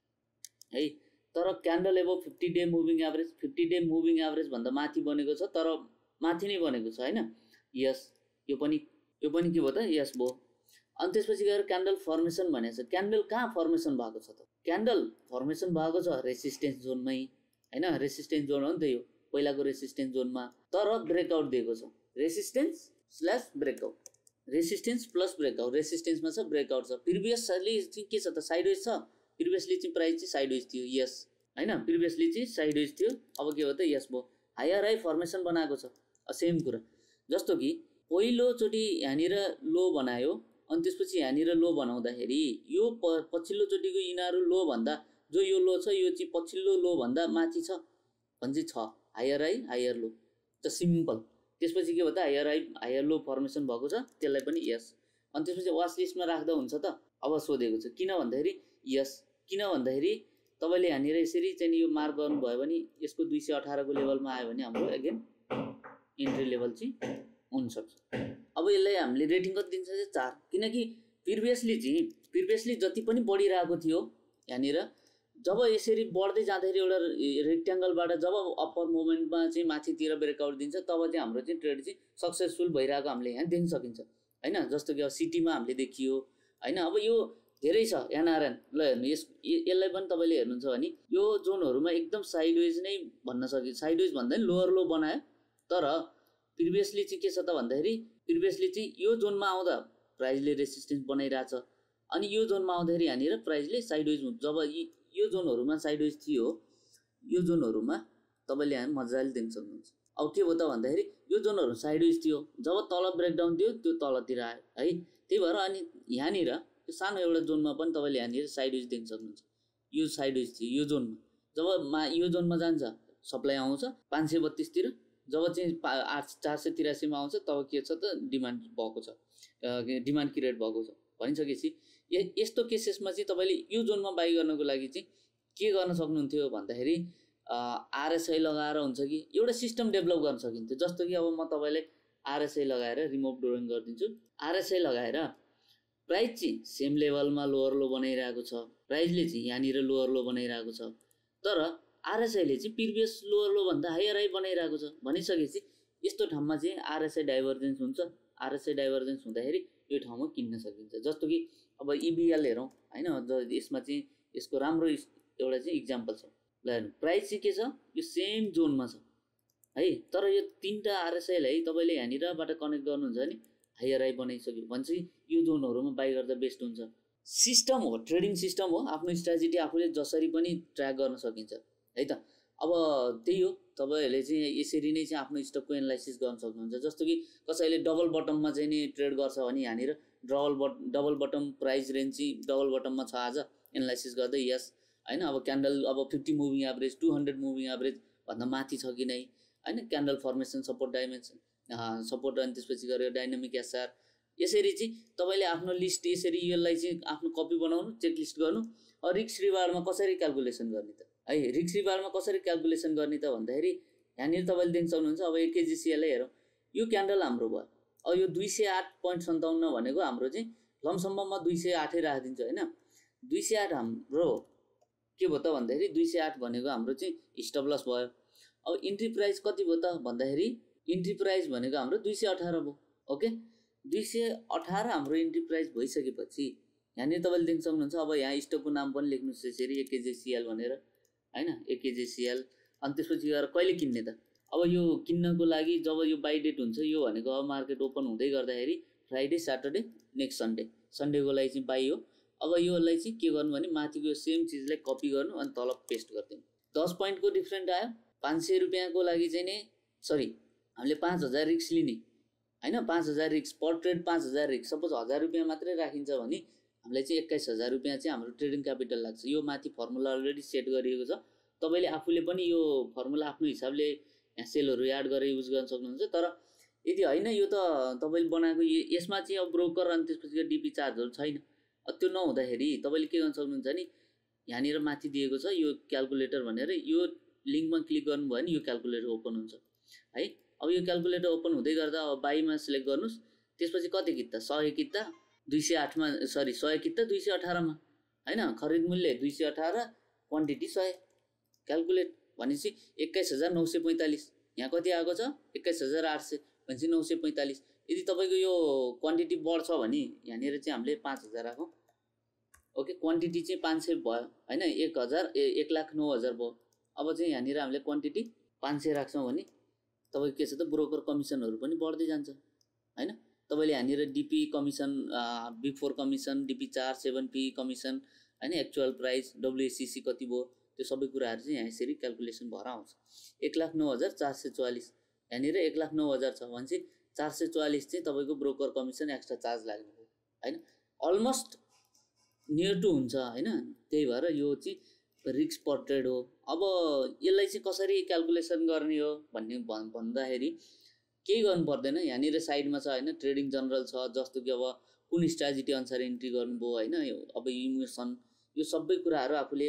है। तर candle above fifty day moving average, fifty day moving average भन्दा माथि बनेको छ, तर माथि नै बनेको छ हैन, यस। यो पनि यो पनि के भयो त, यस भयो। अनि त्यसपछि गएर क्यान्डल फर्मेसन भनेको छ। क्यान्डल कहाँ फर्मेसन भएको छ त, क्यान्डल फर्मेसन भएको छ रेसिस्टेन्स जोनमै हैन। रेसिस्टेन्स जोन हो नि त यो, पहिलाको रेसिस्टेन्स जोनमा, तर ब्रेकआउट दिएको छ। Resistance slash breakout, resistance plus breakout, रेसिस्टेन्समा छ ब्रेकआउट छ। प्रिभियसली चाहिँ के छ त, साइडवेज छ। प्रिभियसली चाहिँ प्राइस चाहिँ साइडवेज थियो, यस हैन। प्रिभियसली चाहिँ साइडवेज थियो, अब के हो त, यस भयो। हायर हाई फर्मेसन बनाएको छ, सेम कुरा। जस्तो कि पहिलोचोटि यहाँनिर लो बनायो, अनि त्यसपछि यहाँनिर लो बनाउँदाखेरि यो पछिल्लो चोटिको यिनीहरू लो भन्दा जो यो लो छ यो चाहिँ पछिल्लो लो भन्दा माथि छ भने चाहिँ छ हायर हाई हायर लो, त सिम्पल। त्यसपछि के भयो त, higher high higher low formation भएको छ, त्यसलाई पनि यस। अनि त्यसपछि वाच लिस्टमा राख्दा हुन्छ त, अब सोधेको छ किन भन्दाखेरि यस। किन भन्दाखेरि तपाईले यहाँनिर यसरी चाहिँ यो मार्क गर्नुभयो भने यसको दुई सय अठारको लेभलमा आयो भने हाम्रो अगेन इन्ट्री लेभल चाहिँ हुनसक्छ। अब यसलाई हामीले रेटिङ कति दिन्छ चाहिँ चार, किनकि प्रिभियसली चाहिँ प्रिभियसली जति पनि बढिरहेको थियो यहाँनिर, जब यसरी बढ्दै जाँदाखेरि एउटा रेक्ट्याङ्गलबाट जब अप्पर मोमेन्टमा चाहिँ माथितिर ब्रेकआउट दिन्छ, तब चाहिँ हाम्रो चाहिँ ट्रेड चाहिँ सक्सेसफुल भइरहेको हामीले यहाँ देख्न सकिन्छ हैन। जस्तो कि अब सिटीमा हामीले देखियो हैन। अब यो धेरै छ एनआरएन, ल हेर्नु यस यसलाई पनि तपाईले हेर्नुहुन्छ भने यो जोनहरुमा एकदम साइडवेज नै भन्न सकिन्छ। साइडवेज भन्दा नि लोअर लो बनायो, तर प्रिभियसली चाहिँ के छ त भन्दाखेरि प्रिभियसली चाहिँ यो जोनमा आउँदा प्राइसले रेसिस्टेन्स बनाइरहेछ, अनि यो जोनमा आउँदाखेरि यहाँनिर प्राइसले साइडवेज हुन्छ। जब यो जोनहरुमा साइडवेज थियो, यो जोनहरुमा तपाईले यहाँ मजाले देख्न सक्नुहुन्छ। अब के भयो त भन्दाखेरि यो जोनहरु साइडवेज थियो, जब तल ब्रेकडाउन दियो त्यो तलतिर आयो है। त्यही भएर अनि यहाँनिर यो सानो एउटा जोनमा पनि तपाईले यहाँनिर साइडवेज देख्न सक्नुहुन्छ। यो साइडवेज थियो यो जोनमा, जब मा यो जोनमा जान्छ सप्लाई आउँछ पाँच सय बत्तीस तिर, जब चाहिँ आठ चार सय तिरासीमा आउँछ तब के छ त डिमान्ड भएको छ, डिमान्ड क्रिएट भएको छ भनिसकेपछि यस्तो केसेसमा चाहिँ तपाईँले यो जोनमा बाई गर्नको लागि चाहिँ के गर्न सक्नुहुन्थ्यो भन्दाखेरि आरएसआई लगाएर हुन्छ कि एउटा सिस्टम डेभलप गर्न सकिन्थ्यो। जस्तो कि अब म तपाईँलाई आरएसआई लगाएर रिमुभ ड्रोइङ गरिदिन्छु। आरएसआई लगाएर प्राइस चाहिँ सेम लेभलमा लोअर लो बनाइरहेको छ, प्राइसले चाहिँ यहाँनिर लोअर लो बनाइरहेको छ, तर आरएसआईले चाहिँ प्रिभियस लोअर लो भन्दा हायर हाई बनाइरहेको छ भनिसकेपछि यस्तो ठाउँमा चाहिँ आरएसआई डाइभर्जेन्स हुन्छ। आरएसआई डाइभर्जेन्स हुँदाखेरि यो ठाउँमा किन्न सकिन्छ। जस्तो कि अब इबिएल हेरौँ होइन, यसमा चाहिँ यसको राम्रो एउटा चाहिँ इक्जाम्पल छ। ल हेर्नु प्राइस चाहिँ के छ, यो सेम जोनमा छ है, तर यो तिनवटा आरएसआईलाई तपाईँले यहाँनिरबाट कनेक्ट गर्नुहुन्छ भने हायर हाई बनाइसक्यो भने चाहिँ यो जोनहरूमा बाई गर्दा बेस्ट हुन्छ। सिस्टम हो, ट्रेडिङ सिस्टम हो, आफ्नो स्ट्राटेजी आफूले जसरी पनि ट्र्याक गर्न सकिन्छ है त। अब त्यही हो, तपाईँहरूले चाहिँ यसरी नै चाहिँ आफ्नो स्टकको एनालाइसिस गर्न सक्नुहुन्छ। जस्तो कि कसैले डबल बटममा चाहिँ नि ट्रेड गर्छ भने यहाँनिर double but double bottom price range चाहिँ डबल बटममा छ आज एनालाइसिस गर्दै यस होइन। अब क्यान्डल अब fifty moving average two hundred moving average भन्दा माथि छ कि नै होइन, candle formation support dimension support अनि त्यसपछि गएर डाइनामिक एसआर, यसरी चाहिँ तपाईँले आफ्नो लिस्ट यसरी यसलाई चाहिँ आफ्नो कपी बनाउनु, चेक लिस्ट गर्नु। रिक्स रिवार्डमा कसरी क्यालकुलेसन गर्ने त है, रिक्स रिवार्डमा कसरी क्यालकुलेसन गर्ने त भन्दाखेरि यहाँनिर तपाईँले देख्न सक्नुहुन्छ। अब एक केजिसिएललाई हेरौँ, यो क्यान्डल हाम्रो भयो, अब यो दुई सय आठ पोइन्ट सन्ताउन्न भनेको हाम्रो चाहिँ लमसम्ममा दुई सय आठै राखिदिन्छ होइन। दुई सय आठ हाम्रो के भयो त भन्दाखेरि दुई सय आठ भनेको हाम्रो चाहिँ स्टप लस भयो। अब इन्ट्री प्राइस कति भयो त भन्दाखेरि इन्ट्री प्राइस भनेको हाम्रो दुई सय अठार भयो। ओके, दुई सय अठार हाम्रो इन्ट्री प्राइस भइसकेपछि यहाँनिर तपाईँले देख्न सक्नुहुन्छ। अब यहाँ स्टकको नाम पनि लेख्नुहोस् यसरी एकेजेसिएल भनेर होइन, एकेजेसिएल। अनि त्यसपछि गएर कहिले किन्ने त, अब यो किन्नको लागि जब यो बाई डेट हुन्छ यो भनेको अब मार्केट ओपन हुँदै गर्दाखेरि फ्राइडे स्याटरडे नेक्स्ट सन्डे, सन्डेको लागि चाहिँ बाई हो। अब योलाई चाहिँ के गर्नु भने माथिको सेम चिजलाई कपी गर्नु अनि तल पेस्ट गरिदिनु। दस पोइन्टको डिफ्रेन्ट आयो, पाँच सय रुपियाँको लागि चाहिँ नि सरी हामीले पाँच हजार रिक्स लिने होइन, पाँच हजार रिक्स पर ट्रेड, पाँच हजार रिक्स। सपोज हजार रुपियाँ मात्रै राखिन्छ भने हामीलाई चाहिँ एक्काइस हजार रुपियाँ चाहिँ हाम्रो ट्रेडिङ क्यापिटल लाग्छ। यो माथि फर्मुला अलरेडी सेट गरिएको छ, तपाईँले आफूले पनि यो फर्मुला आफ्नो हिसाबले यहाँ सेलहरू एड गरेर युज गर्न सक्नुहुन्छ। तर यदि होइन यो त तपाईँले बनाएको यसमा चाहिँ अब ब्रोकर अनि त्यसपछि डिपी चार्जहरू छैन, त्यो नहुँदाखेरि तपाईँले के गर्न सक्नुहुन्छ भने यहाँनिर माथि दिएको छ यो क्यालकुलेटर भनेर, यो लिङ्कमा क्लिक गर्नुभयो भने यो क्यालकुलेटर ओपन हुन्छ है। अब यो क्यालकुलेटर ओपन हुँदै गर्दा अब बाईमा सिलेक्ट गर्नुहोस्, त्यसपछि कति कित्ता सय कित्ता दुई सय आठमा सरी सय कित्ता दुई सय अठारमा होइन, खरिद मूल्य दुई सय अठार क्वान्टिटी सय क्यालकुलेट भनेपछि एक्काइस हजार नौ सय पैँतालिस, यहाँ कति आएको छ एक्काइस हजार आठ सय भनेपछि नौ सय पैँतालिस। यदि तपाईँको यो क्वान्टिटी बढ्छ भने यहाँनिर चाहिँ हामीले पाँच हजार राखौँ। ओके, क्वान्टिटी चाहिँ पाँच सय भयो होइन, एक हजार ए एक लाख नौ हजार भयो। अब चाहिँ यहाँनिर हामीले क्वान्टिटी पाँच सय राख्छौँ भने तपाईँको के छ त ब्रोकर कमिसनहरू पनि बढ्दै जान्छ होइन। तपाईँले यहाँनिर DP commission, before commission, DP charge, seven P commission होइन, एक्चुअल प्राइस, डब्लुएसिसी कति भयो, त्यो सबै कुराहरू चाहिँ यहाँ यसरी क्यालकुलेसन भएर आउँछ। एक लाख नौ हजार चार सय चौवालिस यहाँनिर एक लाख नौ हजार छ भने चाहिँ चार सय चौवालिस चाहिँ तपाईँको ब्रोकर कमिसन एक्स्ट्रा चार्ज लाग्ने हो होइन, अलमोस्ट नियर टु हुन्छ होइन। त्यही भएर यो चाहिँ रिक्स पर ट्रेड हो। अब यसलाई चाहिँ कसरी क्यालकुलेसन गर्ने हो भन्ने भन्दाखेरि केही गर्नु पर्दैन, यहाँनिर साइडमा छ होइन ट्रेडिङ जनरल छ। जस्तो कि अब कुन स्ट्राटेजी अनुसार इन्ट्री गर्नुभयो होइन, अब इमोसन यो सबै कुराहरू आफूले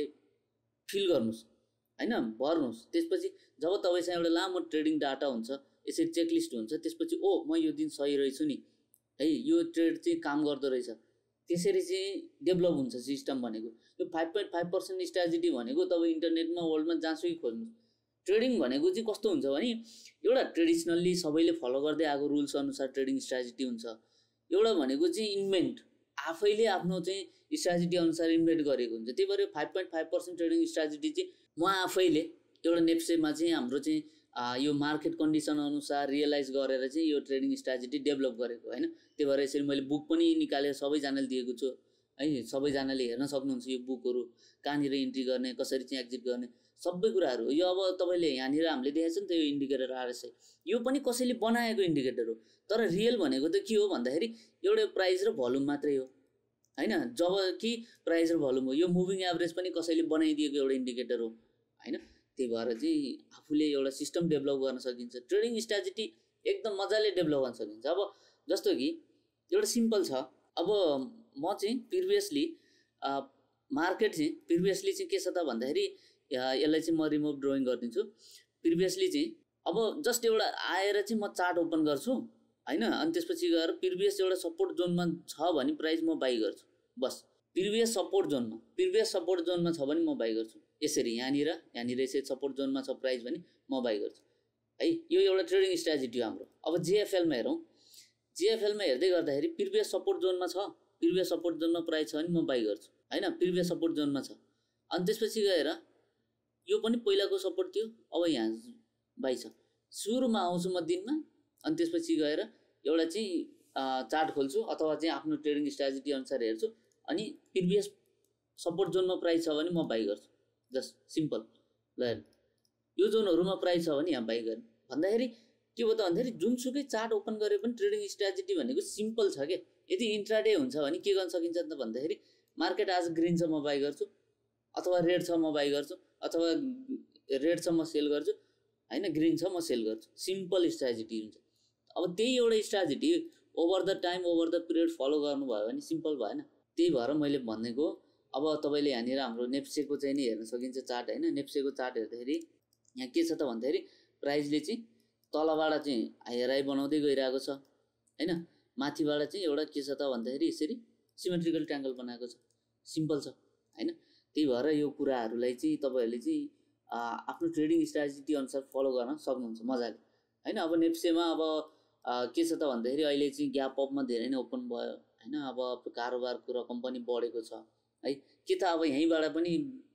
फिल गर्नुहोस् होइन, भर्नुहोस्। त्यसपछि जब तपाईँसँग एउटा लामो ट्रेडिङ डाटा हुन्छ, यसरी चेकलिस्ट हुन्छ, त्यसपछि ओ म यो दिन सही रहेछु नि है, यो ट्रेड चाहिँ काम गर्दो रहेछ, त्यसरी चाहिँ डेभलप हुन्छ सिस्टम भनेको। यो five point five percent strategy भनेको तपाईँ इन्टरनेटमा वर्ल्डमा जहाँसुकै खोज्नुहोस्। ट्रेडिङ भनेको चाहिँ कस्तो हुन्छ भने एउटा ट्रेडिसनल्ली सबैले फलो गर्दै आएको रुल्स अनुसार ट्रेडिङ स्ट्राटेजी हुन्छ, एउटा भनेको चाहिँ इन्भेन्ट आफैले आफ्नो चाहिँ स्ट्राटेजी अनुसार इन्भेन्ट गरेको हुन्छ। त्यही भएर five point five percent trading strategy चाहिँ म आफैले एउटा नेप्सेमा चाहिँ हाम्रो चाहिँ यो मार्केट कन्डिसन अनुसार रियलाइज गरेर चाहिँ यो ट्रेडिङ स्ट्राटेजी डेभलप गरेको होइन। त्यही भएर यसरी मैले बुक पनि निकालेर सबैजनाले दिएको छु है, सबैजनाले हेर्न सक्नुहुन्छ यो बुकहरू, कहाँनिर इन्ट्री गर्ने, कसरी चाहिँ एक्जिट गर्ने, सबै कुराहरू। यो अब तपाईँले यहाँनिर हामीले देखाएको छ नि त यो इन्डिकेटर आरएसआई, यो पनि कसैले बनाएको इन्डिकेटर हो, तर रियल भनेको त के हो भन्दाखेरि एउटा प्राइस र भोल्युम मात्रै हो होइन। जब कि प्राइस र भोल्युम हो, यो मुभिङ एभरेज पनि कसैले बनाइदिएको एउटा इन्डिकेटर हो होइन। त्यही भएर चाहिँ आफूले एउटा सिस्टम डेभलप गर्न सकिन्छ। ट्रेडिङ स्ट्र्याटेजी एकदम मजाले डेभलप गर्न सकिन्छ। अब जस्तो कि एउटा सिम्पल छ, अब म चाहिँ प्रिभियसली मार्केट चाहिँ प्रिभियसली चाहिँ के छ त भन्दाखेरि यसलाई चाहिँ म रिमुभ ड्रइङ गरिदिन्छु। प्रिभियसली चाहिँ अब जस्ट एउटा आएर चाहिँ म चार्ट ओपन गर्छु हैन, अनि त्यसपछि गएर प्रिभियस एउटा सपोर्ट जोनमा छ भने प्राइस म बाई गर्छु। बस प्रिभियस सपोर्ट जोनमा प्रिभियस सपोर्ट जोनमा छ भने म बाई गर्छु। यसरी यहाँनिर यहाँनिर यसरी सपोर्ट जोनमा छ प्राइस भने म बाई गर्छु है। यो एउटा ट्रेडिङ स्ट्र्याटेजी हो हाम्रो। अब जेएफएलमा हेरौँ, जेएफएलमा हेर्दै गर्दाखेरि प्रिभियस सपोर्ट जोनमा छ, प्रिभियस सपोर्ट जोनमा प्राइस छ भने म बाई गर्छु हैन, प्रिभियस सपोर्ट जोनमा छ। अनि त्यसपछि गएर यो पनि पहिलाको सपोर्ट थियो, अब यहाँ बाई छ। सुरुमा आउँछु म दिनमा, अनि त्यसपछि गएर एउटा चाहिँ चार्ट खोल्छु अथवा चाहिँ आफ्नो ट्रेडिङ स्ट्र्याटेजी अनुसार हेर्छु, अनि प्रिभियस सपोर्ट जोनमा प्राइस छ भने म बाई गर्छु। Just simple. ल यो जोनहरुमा प्राइस छ भने यहाँ बाई गर्ने भन्दाखेरि के हो त भन्दाखेरि जुनसुकै चार्ट ओपन गरे पनि ट्रेडिङ स्ट्र्याटेजी भनेको सिम्पल छ के। यदि इन्ट्राडे हुन्छ भने के गर्न सकिन्छ त भन्दाखेरि मार्केट आज ग्रीन छ म बाई गर्छु, अथवा रेड छ म बाई गर्छु, अथवा रेड छ म सेल गर्छु हैन, ग्रीन छ म सेल गर्छु। सिम्पल स्ट्र्याटेजी हुन्छ। अब त्यही एउटा strategy over the time over the period follow गर्नुभयो भने सिम्पल भएन। त्यही भएर मैले भनेको अब तपाईले यहाँनिर हाम्रो नेप्सेको चाहिँ नि हेर्न सकिन्छ चार्ट हैन। नेप्सेको चार्ट हेर्दाखेरि यहाँ के छ त भन्दाखेरि प्राइसले चाहिँ तलबाट चाहिँ हायर हाई बनाउँदै गइरहेको छ हैन, माथिबाट चाहिँ एउटा के छ त भन्दाखेरि यसरी सिमेट्रिकल ट्रायंगल बनाएको छ। सिम्पल छ हैन। त्यही भएर यो कुराहरूलाई चाहिँ तपाईहरुले चाहिँ आफ्नो ट्रेडिङ स्ट्र्याटेजी अनुसार फलो गर्न सक्नुहुन्छ मजाले हैन। अब नेप्सेमा अब के छ त भन्दाखेरि अहिले चाहिँ ग्याप अपमा धेरै नै ओपन भयो हैन। अब कारोबारको रकम पनि बढेको छ है। के त अब यहीँबाट पनि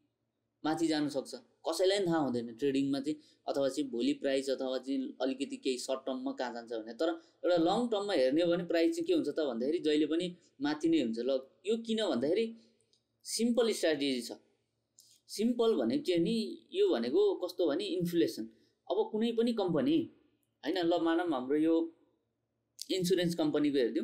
माथि जान सक्छ, कसैलाई पनि थाहा हुँदैन ट्रेडिङमा चाहिँ, अथवा चाहिँ भोलि प्राइस अथवा चाहिँ अलिकति केही सर्ट टर्ममा कहाँ जान्छ भने। तर एउटा लङ टर्ममा हेर्ने हो भने प्राइस चाहिँ के हुन्छ त भन्दाखेरि जहिले पनि माथि नै हुन्छ। ल यो किन भन्दाखेरि सिम्पल स्ट्र्याटेजी छ। सिम्पल भनेको के नि, यो भनेको कस्तो भने इन्फ्लेसन। अब कुनै पनि कम्पनी हैन, ल मानौँ हाम्रो यो इन्सुरेन्स कम्पनीको हेर्दिउँ,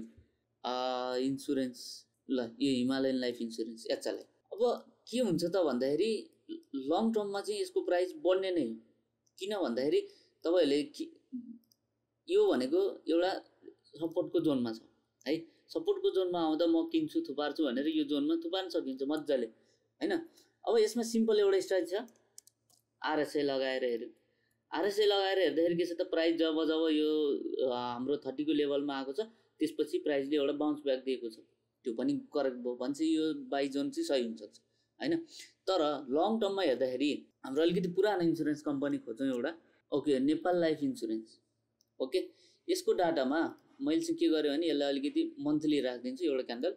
इन्सुरेन्स ल यो हिमालयन लाइफ इन्सुरेन्स एचएलआई। अब के हुन्छ त भन्दाखेरि लङ टर्ममा चाहिँ यसको प्राइस बढ्ने नै हो। किन भन्दाखेरि तपाईहरुले यो भनेको एउटा सपोर्टको जोनमा छ है। सपोर्टको जोनमा आउँदा म किन्छु थुपार्छु भनेर यो जोनमा थुपार्न सकिन्छ मज्जाले हैन। अब यसमा सिम्पल एउटा स्ट्र्याटेजी छ, आरएसआई लगाएर हेर्यो। आरएसआई लगाएर हेर्दाखेरि के छ त प्राइस जब जब यो हाम्रो थर्टी को लेभलमा आएको छ त्यसपछि प्राइसले एउटा बाउन्स ब्याक दिएको छ, त्यो पनि करेक्ट भयो भने चाहिँ यो बाई जोन चाहिँ सही हुन्छ हैन। तर लङ टर्ममा हेर्दाखेरि हाम्रो अलिकति पुरानो इन्सुरेन्स कम्पनी खोजौँ एउटा, okay Nepal life insurance. Okay यसको डाटामा मैले चाहिँ के गरेँ भने यसलाई अलिकति मन्थली राखिदिन्छु एउटा क्यान्डल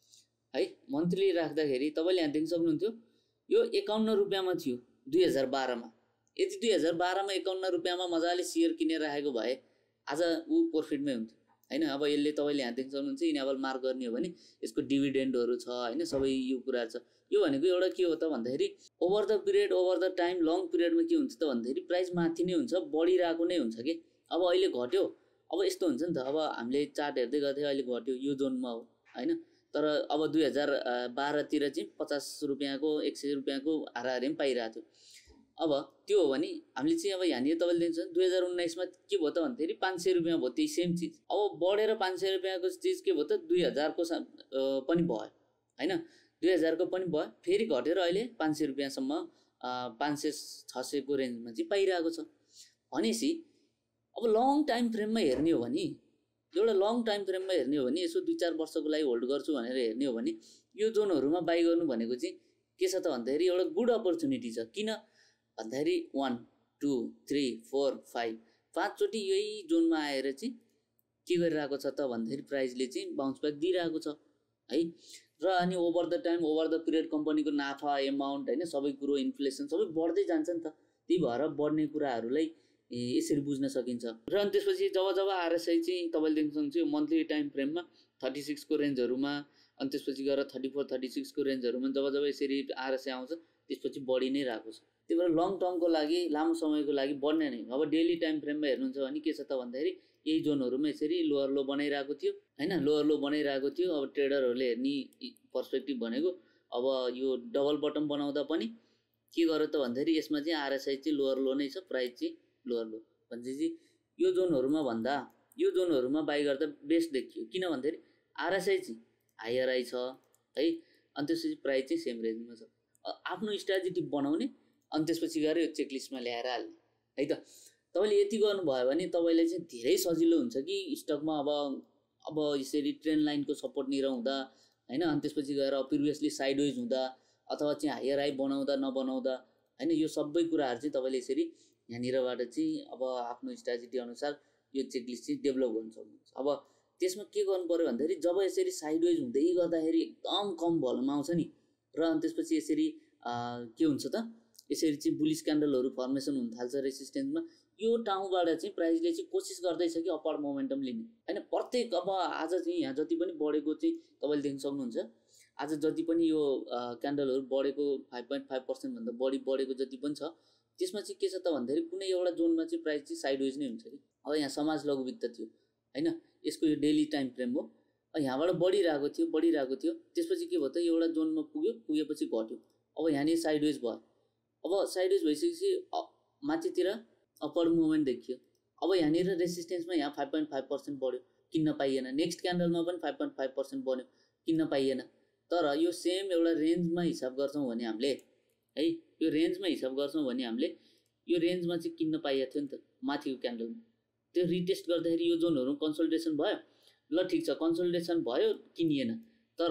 है। मन्थली राख्दाखेरि तपाईले यहाँ देख्न सक्नुहुन्थ्यो यो एकाउन्न रुपियाँमा थियो दुई हजार बाह्रमा। यदि दुई हजार बाह्रमा एकाउन्न रुपियाँमा मजाले सेयर किनेर राखेको भए आज ऊ प्रफिटमै हुन्थ्यो हैन। अब यसले तपाईले यहाँ देख्न सक्नुहुन्छ इनेबल मार्क गर्ने हो भने यसको डिभिडेन्डहरु छ हैन, सबै यो कुरा छ। यो भनेको एउटा के हो त भन्दाखेरि over the period over the time long पिरियडमा के हुन्छ त भन्दाखेरि प्राइस माथि नै हुन्छ, बढिरहेको नै हुन्छ के। अब अहिले घट्यो, अब यस्तो हुन्छ नि त, अब हामीले चार्ट हेर्दै गर्दै अहिले घट्यो यो जोनमा हो हैन। तर अब दुई हजार बाह्रतिर चाहिँ पचास रुपियाँको एक सय रुपियाँको हाराहारी पनि पाइरहेको थियो। अब त्यो हो भने हामीले चाहिँ अब यहाँनिर तपाईँले देख्नुहुन्छ दुई हजार उन्नाइसमा के भयो त भन्दाखेरि पाँच सय रुपियाँ भयो त्यही सेम चिज। अब बढेर पाँच सय रुपियाँको चिज के भयो त दुई हजारको पनि भयो हैन, दुई हजारको पनि भयो, फेरि घटेर अहिले पाँच सय रुपियाँसम्म पाँच सय छ सयको रेन्जमा चाहिँ पाइरहेको छ। भनेपछि अब लङ टाइम फ्रेममा हेर्ने हो भने एउटा लङ टाइम फ्रेममा हेर्ने हो भने यसो दुई चार वर्षको लागि होल्ड गर्छु भनेर हेर्ने हो भने यो जोनहरुमा बाई गर्नु भनेको चाहिँ के छ त भन्दाखेरि एउटा गुड अपर्च्युनिटी छ। किन भन्दाखेरि one two three four five पाँचचोटि यही जोनमा आएर चाहिँ के गरिरहेको छ त भन्दाखेरि प्राइसले चाहिँ बाउन्स ब्याक दिइरहेको छ है। र अनि over the time over the period कम्पनीको नाफा एमाउन्ट हैन सबै कुरो इन्फ्लेसन सबै बढ्दै जान्छ नि त। त्यही भएर बढ्ने कुराहरूलाई यसरी बुझ्न सकिन्छ। र अनि त्यसपछि जब जब आरएसआई चाहिँ तपाईले देख्न सक्नुहुन्छ यो मन्थली टाइम फ्रेममा थर्टी सिक्स को रेन्जहरुमा, अनि त्यसपछि गएर थर्टी फोर थर्टी सिक्स को रेन्जहरुमा जब जब यसरी आरएसआई आउँछ त्यसपछि बढी नै रहेको छ। त्यही भएर लङ टर्मको लागि लामो समयको लागि बढ्ने नै। अब डेली टाइम फ्रेममा हेर्नुहुन्छ भने के छ त भन्दाखेरि यही जोनहरुमा यसरी लोअर लो बनाइरहेको थियो हैन, लोअर लो बनाइरहेको थियो। अब ट्रेडरहरुले हेर्ने पर्सपेक्टिभ भनेको अब यो डबल बटम बनाउँदा पनि के गर्यो त भन्दाखेरि यसमा चाहिँ आरएसआई चाहिँ लोअर लो नै छ, प्राइस चाहिँ लोअर लो भनेपछि यो जोनहरुमा भन्दा यो जोनहरुमा बाई गर्दा बेस्ट देखियो। किन भन्दाखेरि आरएसआई चाहिँ हायर आई छ है, अनि त्यसपछि प्राइस चाहिँ सेम रेन्जमा छ। आफ्नो स्ट्र्याटेजी बनाउने अनि त्यसपछि गएर यो चेकलिस्टमा ल्याएर हाल्ने है त। तपाईले यति गर्नुभयो भने तपाईलाई चाहिँ धेरै सजिलो हुन्छ कि स्टकमा अब अब यसरी ट्रेन्ड लाइनको सपोर्ट निराउँदा हैन, अनि त्यसपछि गएर प्रिभियसली साइडवेज हुँदा अथवा चाहिँ हायर हाई बनाउँदा नबनाउँदा हैन, यो सबै कुराहरु चाहिँ तपाईले यसरी यहाँनिरबाट चाहिँ अब आफ्नो स्ट्र्याटेजी अनुसार यो चेकलिस्ट चाहिँ डेभलप गर्न सक्नुहुन्छ। अब त्यसमा के गर्नु पर्यो भन्दाखेरि जब यसरी साइडवेज हुँदै गर्दाखेरि एकदम कम भोल्युम आउँछ नि, र अनि त्यसपछि यसरी के हुन्छ त, यसरी चाहिँ बुलिश क्यान्डलहरु फर्मेसन हुन थाल्छ रेसिस्टेन्समा। यो ठाउँबाट चाहिँ प्राइसले चाहिँ कोसिस गर्दैछ कि अपार मोमेन्टम लिने हैन। प्रत्येक अब आज चाहिँ यहाँ जति पनि बढेको चाहिँ तपाईले देख्न सक्नुहुन्छ, आज जति पनि यो क्यान्डलहरु बढेको फाइभ पोइन्ट फाइभ पर्सेन्ट भन्दा बढी बढेको जति पनि छ, त्यसमा चाहिँ के छ त भन्दाखेरि कुनै एउटा जोनमा चाहिँ प्राइस चाहिँ साइडवेज नै हुन्छ कि। अब यहाँ समाज लघु वित्त थियो हैन, यसको यो डेली टाइम फ्रेम हो, यहाँबाट बढिरहेको थियो बढिरहेको थियो त्यसपछि के भयो त एउटा जोनमा पुग्यो, पुगेपछि घट्यो। अब यहाँनिर साइडवेज भयो। अब साइडवेज भइसकेपछि माथितिर अपर मुभमेन्ट देखियो। अब यहाँनिर रेसिस्टेन्समा यहाँ फाइभ पोइन्ट फाइभ पर्सेन्ट बढ्यो, किन्न पाइएन। नेक्स्ट क्यान्डलमा पनि फाइभ पोइन्ट फाइभ पर्सेन्ट बढ्यो, किन्न पाइएन। तर यो सेम एउटा रेन्जमा हिसाब गर्छौँ भने हामीले है, यो रेन्जमा हिसाब गर्छौँ भने हामीले यो रेन्जमा चाहिँ किन्न पाइएको थियो नि त माथिको क्यान्डलमा। त्यो रिटेस्ट गर्दाखेरि यो जोनहरु कन्सल्टेसन भयो, ल ठिक छ कन्सल्टेसन भयो, किनिएन। तर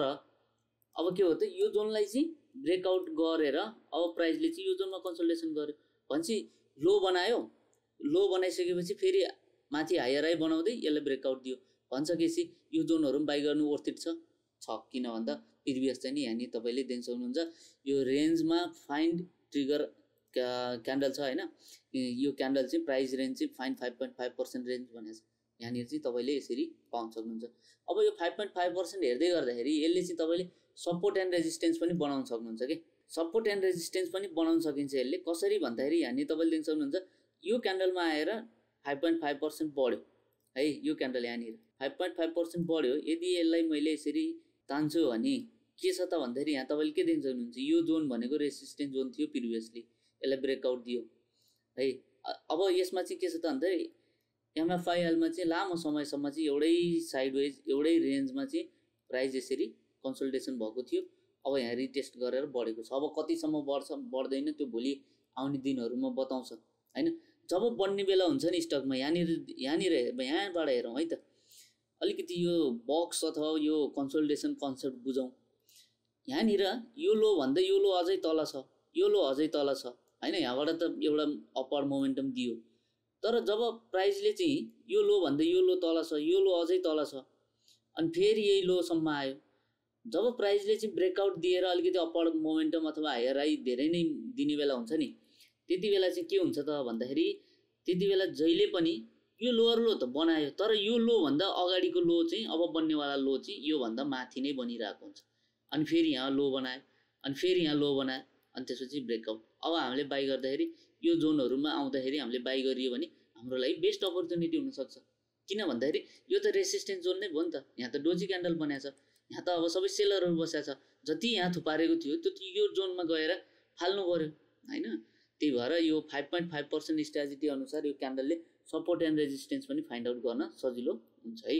अब के हो त, यो जोनलाई चाहिँ ब्रेकआउट गरेर अब प्राइसले चाहिँ यो जोनमा कन्सल्टेसन गर्यो भनेपछि लो बनायो, लो बनाइसकेपछि फेरि माथि हायर हाई बनाउँदै यसलाई ब्रेकआउट दियो भन्छ केसी यो जोनहरु पनि बाइ गर्नु वर्थिट छ छ किन भन्दा प्रिभियस चाहिँ नि यहाँनिर तपाईले देख्न सक्नुहुन्छ यो रेन्जमा फाइन्ड ट्रिगर क्यान्डल छ हैन। यो क्यान्डल चाहिँ प्राइस रेन्ज चाहिँ find five point five percent range भनेको छ। यहाँनिर चाहिँ तपाईले यसरी पाउन सक्नुहुन्छ। अब यो फाइभ पोइन्ट फाइभ पर्सेन्ट हेर्दै गर्दाखेरि यसले चाहिँ तपाईले सपोर्ट एन्ड रेजिस्टेन्स पनि बनाउन सक्नुहुन्छ के। सपोर्ट एन्ड रेजिस्टेन्स पनि बनाउन सकिन्छ यसले। कसरी भन्दाखेरि यहाँनिर तपाईले देख्न सक्नुहुन्छ यो क्यान्डलमा आएर फाइभ पोइन्ट फाइभ पर्सेन्ट बढ्यो है, यो क्यान्डल यहाँनिर फाइभ पोइन्ट फाइभ पर्सेन्ट बढ्यो। यदि यसलाई मैले यसरी तान्छु भने के छ त भन्दाखेरि यहाँ तपाईले के देख्न सक्नुहुन्छ, यो जोन भनेको रेसिस्टेन्स जोन थियो प्रिभियसली, यसलाई ब्रेकआउट दियो है। अब यसमा चाहिँ के छ त भन्दाखेरि एमएफआईएलमा चाहिँ लामो समयसम्म चाहिँ एउटै साइडवेज एउटै रेन्जमा चाहिँ प्राइस यसरी कन्सल्टेसन भएको थियो। अब यहाँ रिटेस्ट गरेर बढेको छ। अब कतिसम्म बढ्छ बढ्दैन त्यो भोलि आउने दिनहरुमा बताउँछ हैन। जब बढ्ने बेला हुन्छ नि स्टकमा यहाँनिर यहाँनिर यहाँबाट हेरौँ है त, अलिकति यो बक्स अथवा यो कन्सल्टेसन कन्सेप्ट बुझौँ। यहाँनिर यो लो भन्दा यो लो अझै तल छ, यो लो अझै तल छ हैन। यहाँबाट त एउटा अपर मोमेन्टम दियो, तर जब प्राइसले चाहिँ यो लो भन्दा यो लो तल छ, यो लो अझै तल छ, अनि फेरि यही लोसम्म आयो। जब प्राइसले चाहिँ ब्रेकआउट दिएर अलिकति अपर मोमेन्टम अथवा हायर हाई धेरै नै दिने बेला हुन्छ नि, त्यति बेला चाहिँ के हुन्छ त भन्दाखेरि त्यति बेला जहिले पनि यो लोअर लो त बनायो, तर यो लो भन्दा अगाडिको लो चाहिँ अब बन्नेवाला लो चाहिँ यो भन्दा माथि नै बनिरहेको हुन्छ। अनि फेरि यहाँ लो बनायो, अनि फेरि यहाँ लो बनायो, अनि त्यसपछि ब्रेकआउट। अब हामीले बाई गर्दाखेरि यो जोनहरुमा आउँदाखेरि हामीले बाई गरियो भने हाम्रो लागि बेस्ट अपर्च्युनिटी हुन सक्छ। किन भन्दाखेरि यो त रेसिस्टेन्स जोन नै भयो नि त। यहाँ त डोजी क्यान्डल बनाएको छ, यहाँ त अब सबै सेलरहरु बसेको छ। जति यहाँ थुपारेको थियो त्यो यो जोनमा गएर फाल्नु पर्यो हैन। त्यही भएर यो five point five percent strategy अनुसार यो क्यान्डलले सपोर्ट एन्ड रेजिस्टेन्स पनि फाइन्ड आउट गर्न सजिलो हुन्छ है।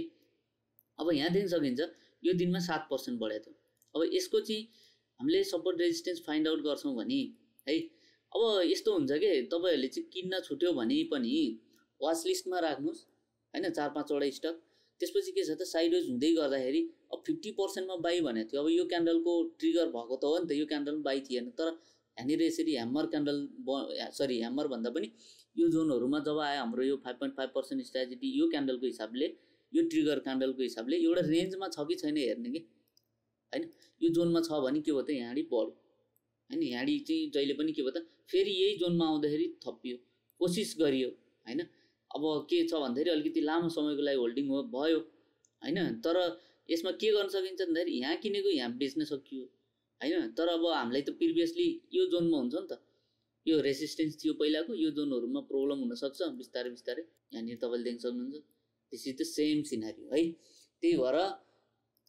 अब यहाँ देख्न सकिन्छ यो दिनमा सात पर्सेन्ट बढेको थियो। अब यसको चाहिँ हामीले सपोर्ट रेजिस्टेन्स फाइन्ड आउट गर्छौं भने है, अब यस्तो हुन्छ के तपाईहरुले चाहिँ किन्न छुट्यो भने पनि वाच लिस्टमा राख्नुस् हैन, चार पाँच वटा स्टक। त्यसपछि के छ त साइडवेज हुँदै गर्दाखेरि अब फिफ्टी पर्सेन्ट मा बाई भनेको थियो। अब यो क्यान्डलको ट्रिगर भएको त हो नि त, यो क्यान्डल बाई थिएन। तर यहाँनिर यसरी ह्यामर क्यान्डल सरी ह्यामर भन्दा पनि यो जोनहरुमा जब आयो हाम्रो यो five point five percent strategy यो क्यान्डलको हिसाबले, यो ट्रिगर क्यान्डलको हिसाबले एउटा रेन्जमा छ कि छैन हेर्ने के हैन। यो जोनमा छ भने के भयो त यहाँडी बढ्यो हैन। यहाँडी चाहिँ जहिले पनि के भयो त फेरि यही जोनमा आउँदाखेरि थपियो, कोसिस गरियो हैन। अब के छ भन्दाखेरि अलिकति लामो समयको लागि होल्डिङ हो भयो हैन। तर यसमा के गर्न सकिन्छ भन्दाखेरि यहाँ किनेको यहाँ बेच्न सकियो हैन। तर अब हामीलाई त प्रिभियसली यो जोनमा हुन्छ नि त, यो रेसिस्टेन्स थियो पहिलाको, यो जोनहरुमा प्रब्लम हुन सक्छ बिस्तारै बिस्तारै। यहाँनिर तपाईले देख्न सक्नुहुन्छ this is the same scenario है। त्यही भएर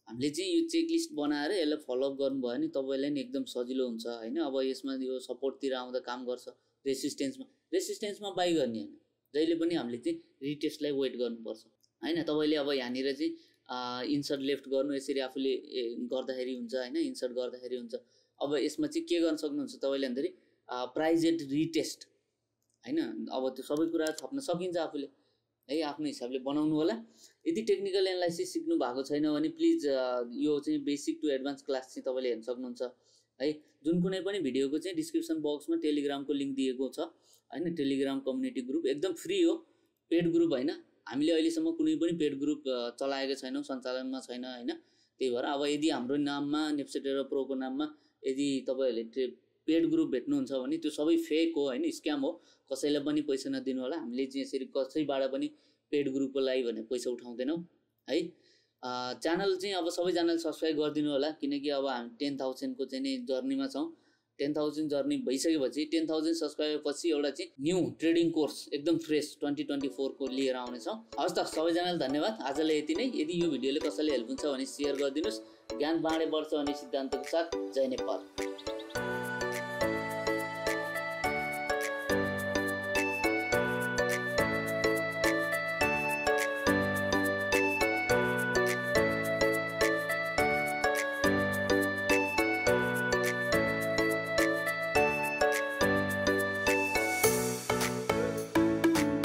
हामीले चाहिँ यो चेकलिस्ट बनाएर यसलाई फलोअप गर्नुभयो भने तपाईँलाई नि एकदम सजिलो हुन्छ होइन। अब यसमा यो सपोर्टतिर आउँदा काम गर्छ, रेसिस्टेन्समा रेसिस्टेन्समा बाई गर्ने होइन, जहिले पनि हामीले चाहिँ रिटेस्टलाई वेट गर्नुपर्छ होइन। तपाईँले अब यहाँनिर चाहिँ इन्सर्ट लेफ्ट गर्नु यसरी आफूले गर्दाखेरि हुन्छ होइन, इन्सर्ट गर्दाखेरि हुन्छ। अब यसमा चाहिँ के गर्न सक्नुहुन्छ तपाईँले भन्दाखेरि प्राइज एट रिटेस्ट होइन। अब त्यो सबै कुरा थप्न सकिन्छ आफूले है, आफ्नो हिसाबले बनाउनु होला। यदि टेक्निकल एनालाइसिस सिक्नु भएको छैन भने प्लिज यो चाहिँ बेसिक टु एडभान्स क्लास चाहिँ तपाईँले हेर्न सक्नुहुन्छ है। जुन कुनै पनि भिडियोको चाहिँ डिस्क्रिप्सन बक्समा टेलिग्रामको लिङ्क दिएको छ होइन। टेलिग्राम कम्युनिटी ग्रुप एकदम फ्री हो, पेड ग्रुप होइन। हामीले अहिलेसम्म कुनै पनि पेड ग्रुप चलाएको छैनौँ, सञ्चालनमा छैन होइन। त्यही भएर अब यदि हाम्रो नाममा नेप्सेटेरा प्रोको नाममा यदि तपाईँहरूले पेड ग्रुप भेट्नुहुन्छ भने त्यो सबै फेक हो होइन, स्क्याम हो। कसैलाई पनि पैसा नदिनु होला। हामीले चाहिँ यसरी कसैबाट पनि पेड ग्रुपको लागि भने पैसा उठाउँदैनौँ है। च्यानल चाहिँ अब सबैजनाले सब्सक्राइब गरिदिनु होला, किनकि अब हामी टेन थाउजन्डको चाहिँ नि जर्नीमा छौँ। टेन थाउजन्ड जर्नी भइसकेपछि टेन थाउजन्ड सब्सक्राइबर पछि एउटा चाहिँ न्यू ट्रेडिङ कोर्स एकदम फ्रेस ट्वेन्टी ट्वेन्टी फोरको लिएर आउनेछौँ। हस् त सबैजनाले धन्यवाद। आजलाई यति नै। यदि यो भिडियोले कसैले हेल्प हुन्छ भने सेयर गरिदिनुहोस्। ज्ञान बाँडे बढ्छ भन्ने सिद्धान्तको साथ जय नेपाल।